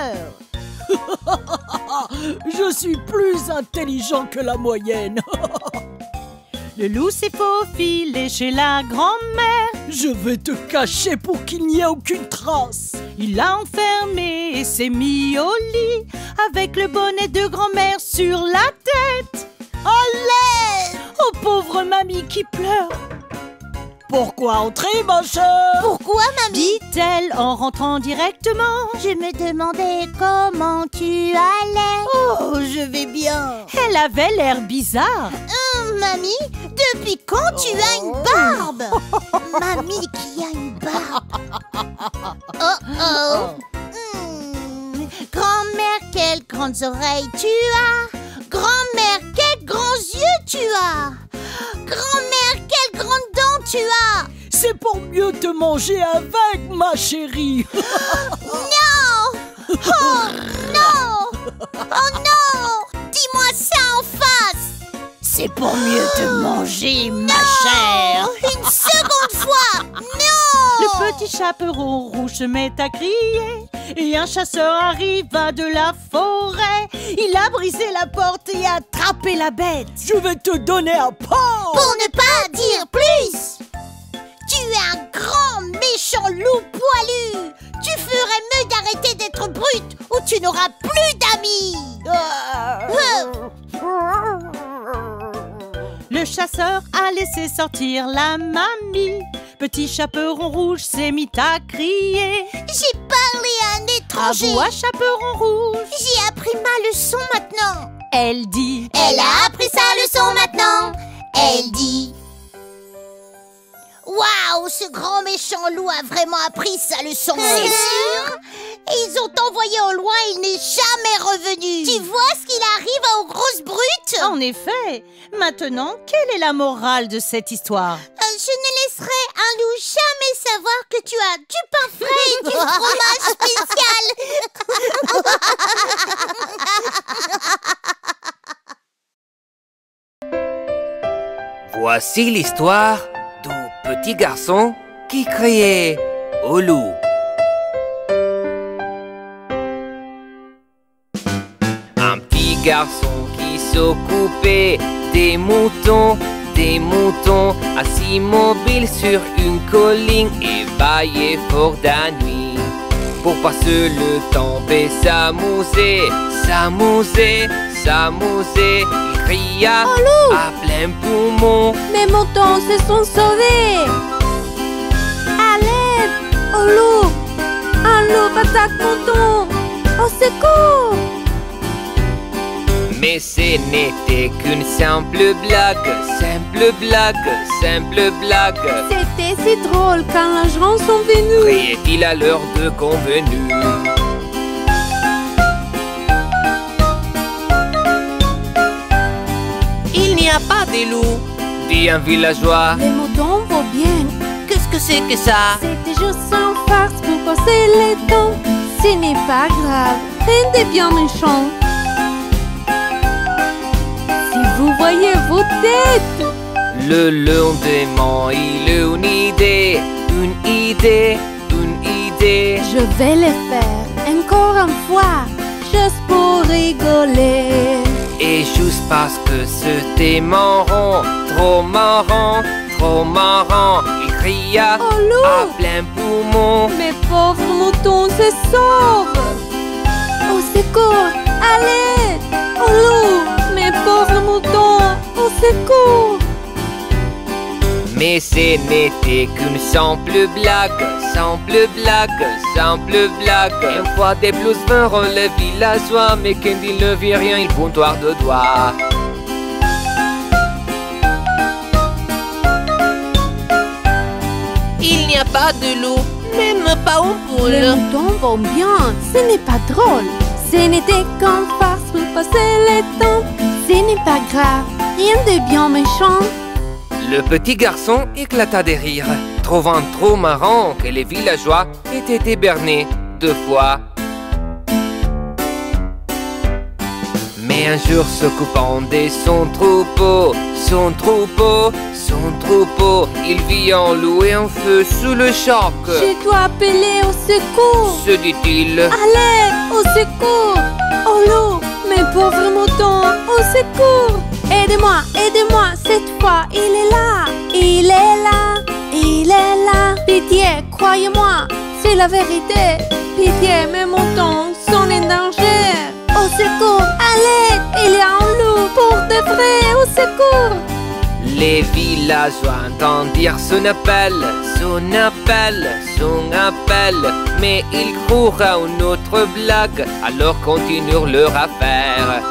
cœur. Je suis plus intelligent que la moyenne. Le loup s'est faufilé chez la grand-mère. Je vais te cacher pour qu'il n'y ait aucune trace. Il l'a enfermé et s'est mis au lit avec le bonnet de grand-mère sur la tête. Allez! Oh pauvre mamie qui pleure. Pourquoi entrer, ma chère? Pourquoi, mamie? Dit-elle en rentrant directement. Je me demandais comment tu allais. Oh, je vais bien. Elle avait l'air bizarre. Hum, mamie, depuis quand tu as une barbe? Mamie qui a une barbe. Oh oh. Hum, grand-mère, quelles grandes oreilles tu as. Grand-mère, quels grands yeux tu as. Grand-mère, quelles grandes dents tu as. C'est pour mieux te manger avec, ma chérie. Non. Oh non. Oh non. Dis-moi ça en face. C'est pour mieux te manger, ma Non. chère. Une seconde fois. Non. Le petit chaperon rouge se met à crier. Et un chasseur arriva de la forêt. Il a brisé la porte et attrapé la bête. Je vais te donner un pot. Pour ne pas dire plus, tu es un grand méchant loup poilu. Tu ferais mieux d'arrêter d'être brute ou tu n'auras plus d'amis. Le chasseur a laissé sortir la mamie. Petit chaperon rouge s'est mis à crier. J'ai parlé à un étranger. À vous, à chaperon rouge. J'ai appris ma leçon maintenant. Elle dit. Elle a appris sa leçon maintenant. Elle dit. Waouh, ce grand méchant loup a vraiment appris sa leçon. C'est sûr. Et ils ont envoyé au loin, il n'est jamais revenu. Tu vois ce qu'il arrive aux grosses brutes? En effet. Maintenant, quelle est la morale de cette histoire? euh, Je ne laisserai un loup jamais savoir que tu as du pain frais et du fromage spécial. Voici l'histoire du petit garçon qui criait au loup. Un petit garçon qui s'occupait des moutons, des moutons, assis immobile sur une colline et baillait fort la nuit. Pour passer le temps et s'amuser, s'amuser, s'amuser, il cria Oh, loup! à plein poumon. Mes moutons se sont sauvés. À l'aide! Oh loup! Un loup attaque mouton! Au secours! Mais ce n'était qu'une simple blague, simple blague, simple blague. C'était si drôle quand les gens sont venus. Riait-il à l'heure de convenu. Il n'y a pas de loup, dit un villageois. Les moutons vont bien. Qu'est-ce que c'est que ça? C'était juste sans farce pour passer les temps. Ce n'est pas grave, rien de bien méchant. Si vous voyez vos têtes. Le lendemain, il eut une idée, une idée, une idée. Je vais le faire encore une fois, juste pour rigoler. Et juste parce que c'était marrant, trop marrant, trop marrant, il cria Oh loup! à plein poumon. Mes pauvres moutons se sauvent. Au secours, allez! Oh loup! Mes pauvres moutons, au secours! Mais ce n'était qu'une simple blague, simple blague, simple blague. Une fois de plus vinrent les villageois, mais quand ils ne virent rien, ils pointoirent de doigts. Il n'y a pas de loup, même pas un poule. Les moutons vont bien, ce n'est pas drôle. Ce n'était qu'un farce pour passer le temps. Ce n'est pas grave, rien de bien méchant. Le petit garçon éclata de rire, trouvant trop marrant que les villageois étaient ébernés deux fois. Mais un jour, s'occupant de son troupeau, son troupeau, son troupeau, il vit un loup et un feu sous le choc. Je dois appeler au secours. Se dit-il. Allez, au secours! Oh loup, mes pauvres moutons, au secours! Aidez-moi, aidez-moi, cette fois, il est là! Il est là, il est là! Pitié, croyez-moi, c'est la vérité! Pitié, mes moutons sont en danger! Au secours, allez, il y a un loup pour de vrai, au secours! Les villageois entendirent son appel, son appel, son appel. Mais ils crurent à une autre blague, alors continuèrent leur affaire.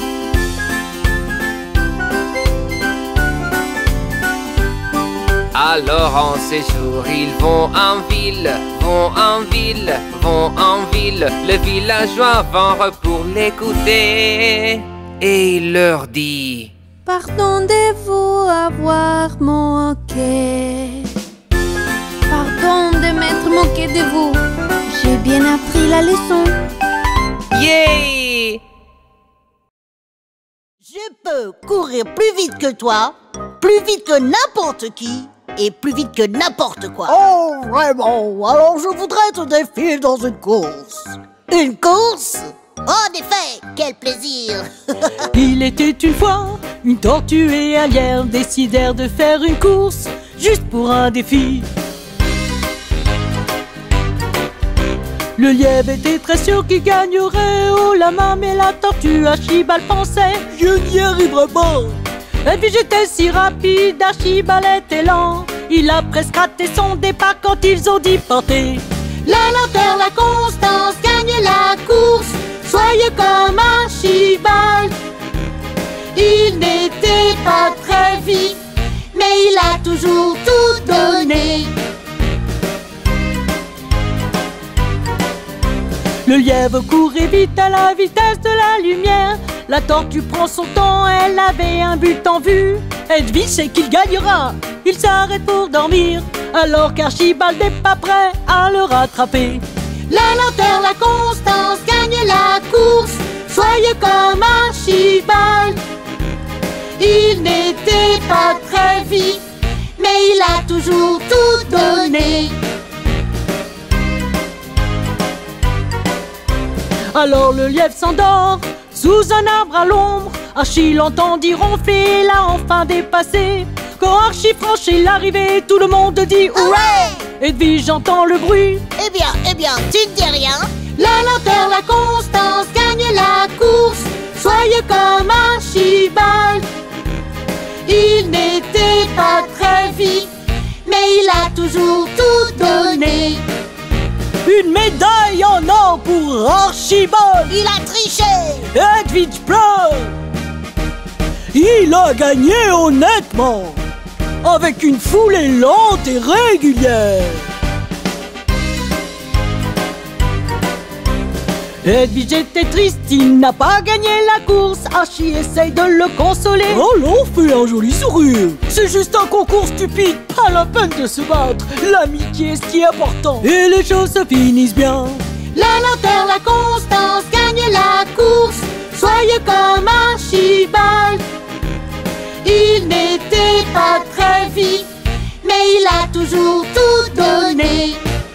Alors en séjour, ils vont en ville, vont en ville, vont en ville. Les villageois vinrent pour l'écouter. Et il leur dit: Pardon de vous avoir moqué. Pardon de m'être moqué de vous. J'ai bien appris la leçon. Yeah! Je peux courir plus vite que toi, plus vite que n'importe qui, et plus vite que n'importe quoi. Oh, vraiment? Alors je voudrais te défier dans une course. Une course? En effet, quel plaisir. Il était une fois une tortue et un lièvre décidèrent de faire une course juste pour un défi. Le lièvre était très sûr qu'il gagnerait haut la main, mais la tortue Archibald pensait: je n'y arriverai pas. Edwige était si rapide, Archibald était lent. Il a presque raté son départ quand ils ont dit porter. La lenteur, la constance, gagne la course. Soyez comme Archibald. Il n'était pas très vite, mais il a toujours tout donné. Le lièvre courait vite à la vitesse de la lumière. La tortue prend son temps, elle avait un but en vue. Edwige sait qu'il gagnera, il s'arrête pour dormir, alors qu'Archibald n'est pas prêt à le rattraper. La lenteur, la constance, gagne la course. Soyez comme Archibald. Il n'était pas très vite, mais il a toujours tout donné. Alors le lièvre s'endort sous un arbre à l'ombre. Archie l'entendit ronfler, l'a enfin dépassé. Quand Archie franchit l'arrivée, tout le monde dit hurrah. Edwige entend le bruit. Eh bien, eh bien, tu ne dis rien. La lenteur, la constance, gagne la course. Soyez comme Archibald. Il n'était pas très vite, mais il a toujours tout donné. Une médaille en or pour Archibald. Il a triché. Edwige pleure. Il a gagné honnêtement, avec une foulée lente et régulière. Edwige était triste, il n'a pas gagné la course. Archie essaye de le consoler. Oh non, fais un joli sourire. C'est juste un concours stupide, pas la peine de se battre. L'amitié est ce qui est important. Et les choses se finissent bien. La lenteur, la constance, gagne la course. Soyez comme Archibald. Il n'était pas très vite, mais il a toujours tout donné.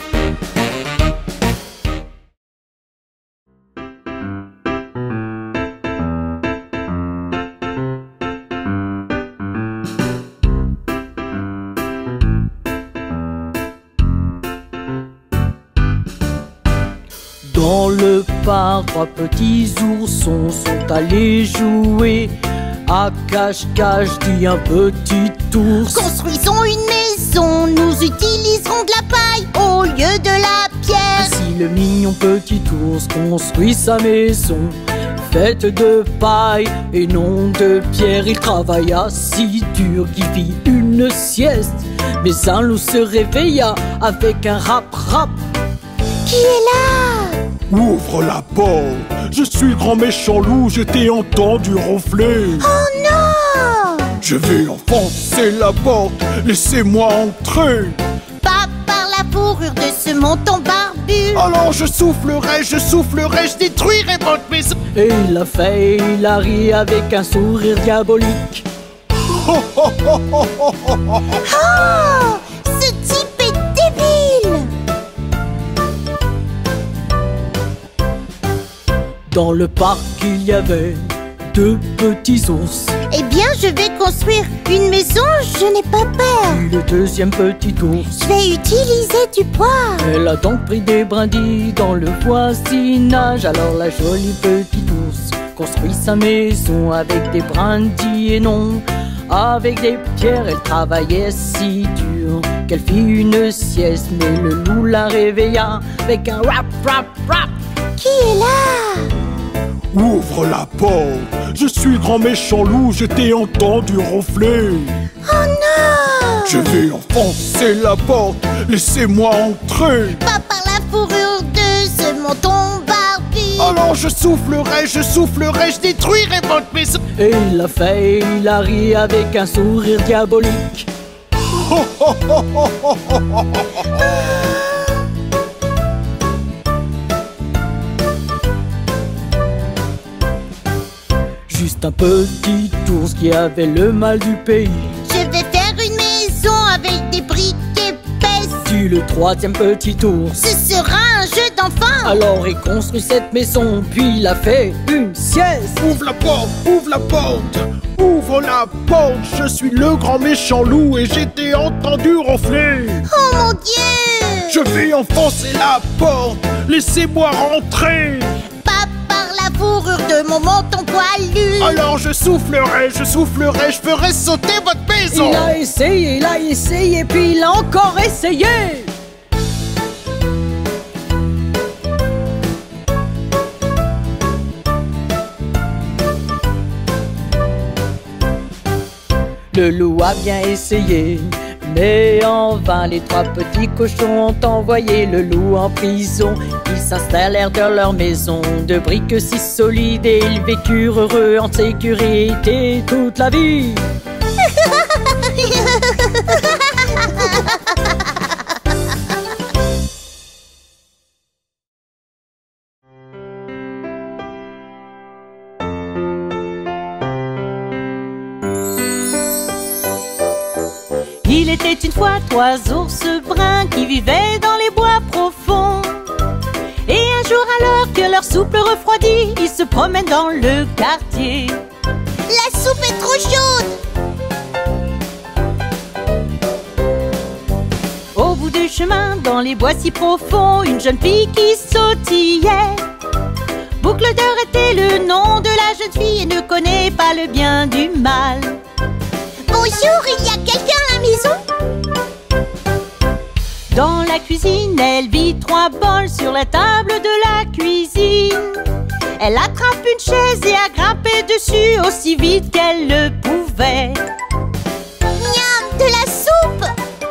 Dans le parc, trois petits oursons sont allés jouer à cache-cache, dit un petit ours. Construisons une maison, nous utiliserons de la paille au lieu de la pierre. Ainsi le mignon petit ours construit sa maison, faite de paille et non de pierre. Il travailla si dur qu'il fit une sieste, mais un loup se réveilla avec un rap-rap. Qui est là? Ouvre la porte, je suis le grand méchant loup, je t'ai entendu ronfler. Oh non! Je vais enfoncer la porte, laissez-moi entrer. Pas par la fourrure de ce menton barbu. Alors je soufflerai, je soufflerai, je détruirai votre maison. Et il l'a fait, il a ri avec un sourire diabolique. Oh, oh, oh, oh, oh, oh, oh. Oh! Ce type est débile! Dans le parc, il y avait deux petits ours. Eh bien, je vais construire une maison, je n'ai pas peur. Puis le deuxième petit ours. Je vais utiliser du bois. Elle a donc pris des brindilles dans le voisinage. Alors la jolie petite ours construit sa maison avec des brindilles et non avec des pierres. Elle travaillait si dur qu'elle fit une sieste, mais le loup la réveilla avec un rap rap rap. Qui est là? Ouvre la porte, je suis le grand méchant loup, je t'ai entendu ronfler. Oh non! Je vais enfoncer la porte, laissez-moi entrer. Pas par la fourrure de ce menton barbu. Alors je soufflerai, je soufflerai, je détruirai votre maison. Et il l'a fait, il a ri avec un sourire diabolique. Oh, oh, oh, oh, oh, oh, oh. Juste un petit ours qui avait le mal du pays. Je vais faire une maison avec puis le troisième petit ours. Ce sera un jeu d'enfant. Alors il construit cette maison, puis il a fait une sieste. Ouvre la porte, ouvre la porte, ouvre la porte. Je suis le grand méchant loup et j'ai été entendu ronfler. Oh mon Dieu! Je vais enfoncer la porte, laissez-moi rentrer. Pas par la fourrure de mon menton poilu. Alors je soufflerai, je soufflerai, je ferai sauter votre maison. Il a essayé, il a essayé, puis il a encore essayé. Le loup a bien essayé, mais en vain. Les trois petits cochons ont envoyé le loup en prison. Ils s'installèrent dans leur maison de briques si solides et ils vécurent heureux en sécurité toute la vie. Il était une fois trois ours bruns qui vivaient dans les bois profonds. Et un jour, alors que leur soupe refroidit, ils se promènent dans le quartier. La soupe est trop chaude. Au bout du chemin, dans les bois si profonds, une jeune fille qui sautillait. Boucle d'or était le nom de la jeune fille et ne connaît pas le bien du mal. Bonjour, il y a quelqu'un à la maison? Dans la cuisine, elle vit trois bols sur la table de la cuisine. Elle attrape une chaise et a grimpé dessus aussi vite qu'elle le pouvait. Miam, de la soupe!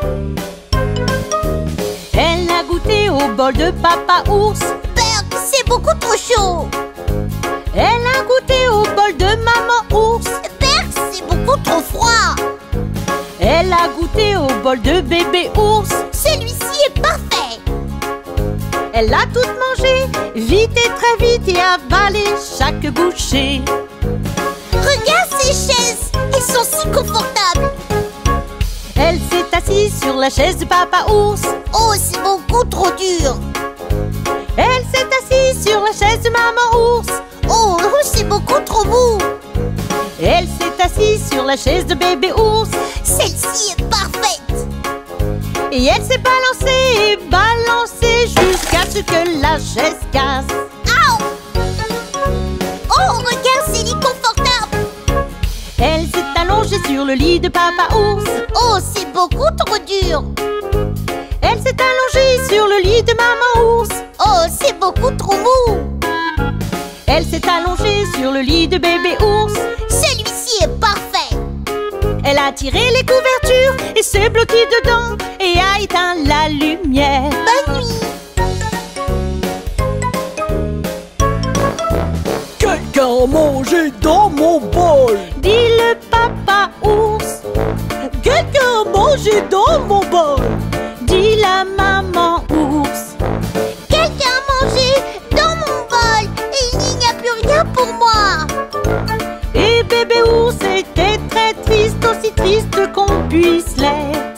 Elle a goûté au bol de papa ours. Berk, c'est beaucoup trop chaud. Elle a goûté au bol de maman ours. Berk, c'est beaucoup trop froid. Elle a goûté au bol de bébé ours. Celui-ci est parfait. Elle a tout mangé, vite et très vite, et avalé chaque bouchée. Regarde ces chaises, elles sont si confortables. Elle s'est assise sur la chaise de papa ours. Oh, c'est beaucoup trop dur. Elle s'est assise sur la chaise de maman ours. Oh, c'est beaucoup trop mou. Elle s'est assise sur la chaise de bébé ours. Celle-ci est parfaite. Et elle s'est balancée et balancée jusqu'à ce que la chaise casse. Aouh! Oh, regarde, c'est lit confortable. Elle s'est allongée sur le lit de papa ours. Oh, c'est beaucoup trop dur. Elle s'est allongée sur le lit de maman ours. Oh, c'est beaucoup trop mou. Elle s'est allongée sur le lit de bébé ours. Celui-ci est parfait. Elle a tiré les couvertures et s'est blottée dedans et a éteint la lumière. Bonne nuit. Quelqu'un a mangé dans mon bol. Dit le papa ours. Quelqu'un a mangé dans mon bol. Dit la maman ours. Quelqu'un a mangé dans mon bol et il n'y a plus rien pour moi. Et bébé ours était très triste, aussi triste qu'on puisse l'être.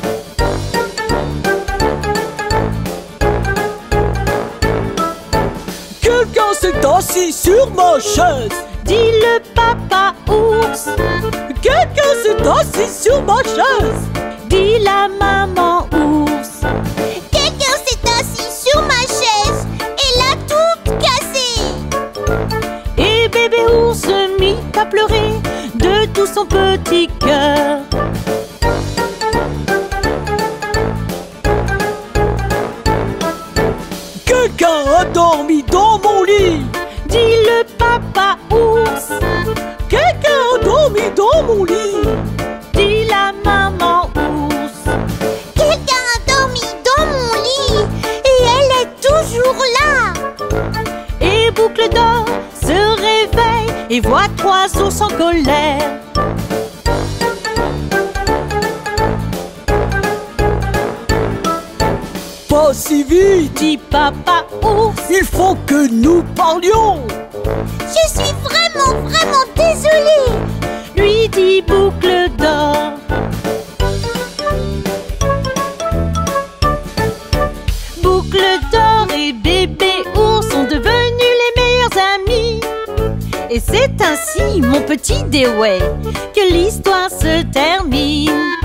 Quelqu'un s'est assis sur ma chaise. Dit le papa ours. Quelqu'un s'est assis sur ma chaise. Dit la maman ours. Quelqu'un s'est assis sur ma chaise et l'a toute cassée. Et bébé ours se mit à pleurer de tout son petit cœur. Quelqu'un a dormi dans mon lit. Dit le papa ours. Quelqu'un a dormi dans mon lit. Dit la maman ours. Quelqu'un a dormi dans mon lit et elle est toujours là. Et Boucle d'Or se réveille et voit trois ours en colère. Pas si vite. Dit papa ours. Il faut que nous parlions. Je suis vraiment, vraiment désolée. Lui dit Boucle d'Or. voici, mon petit Dewey, que l'histoire se termine.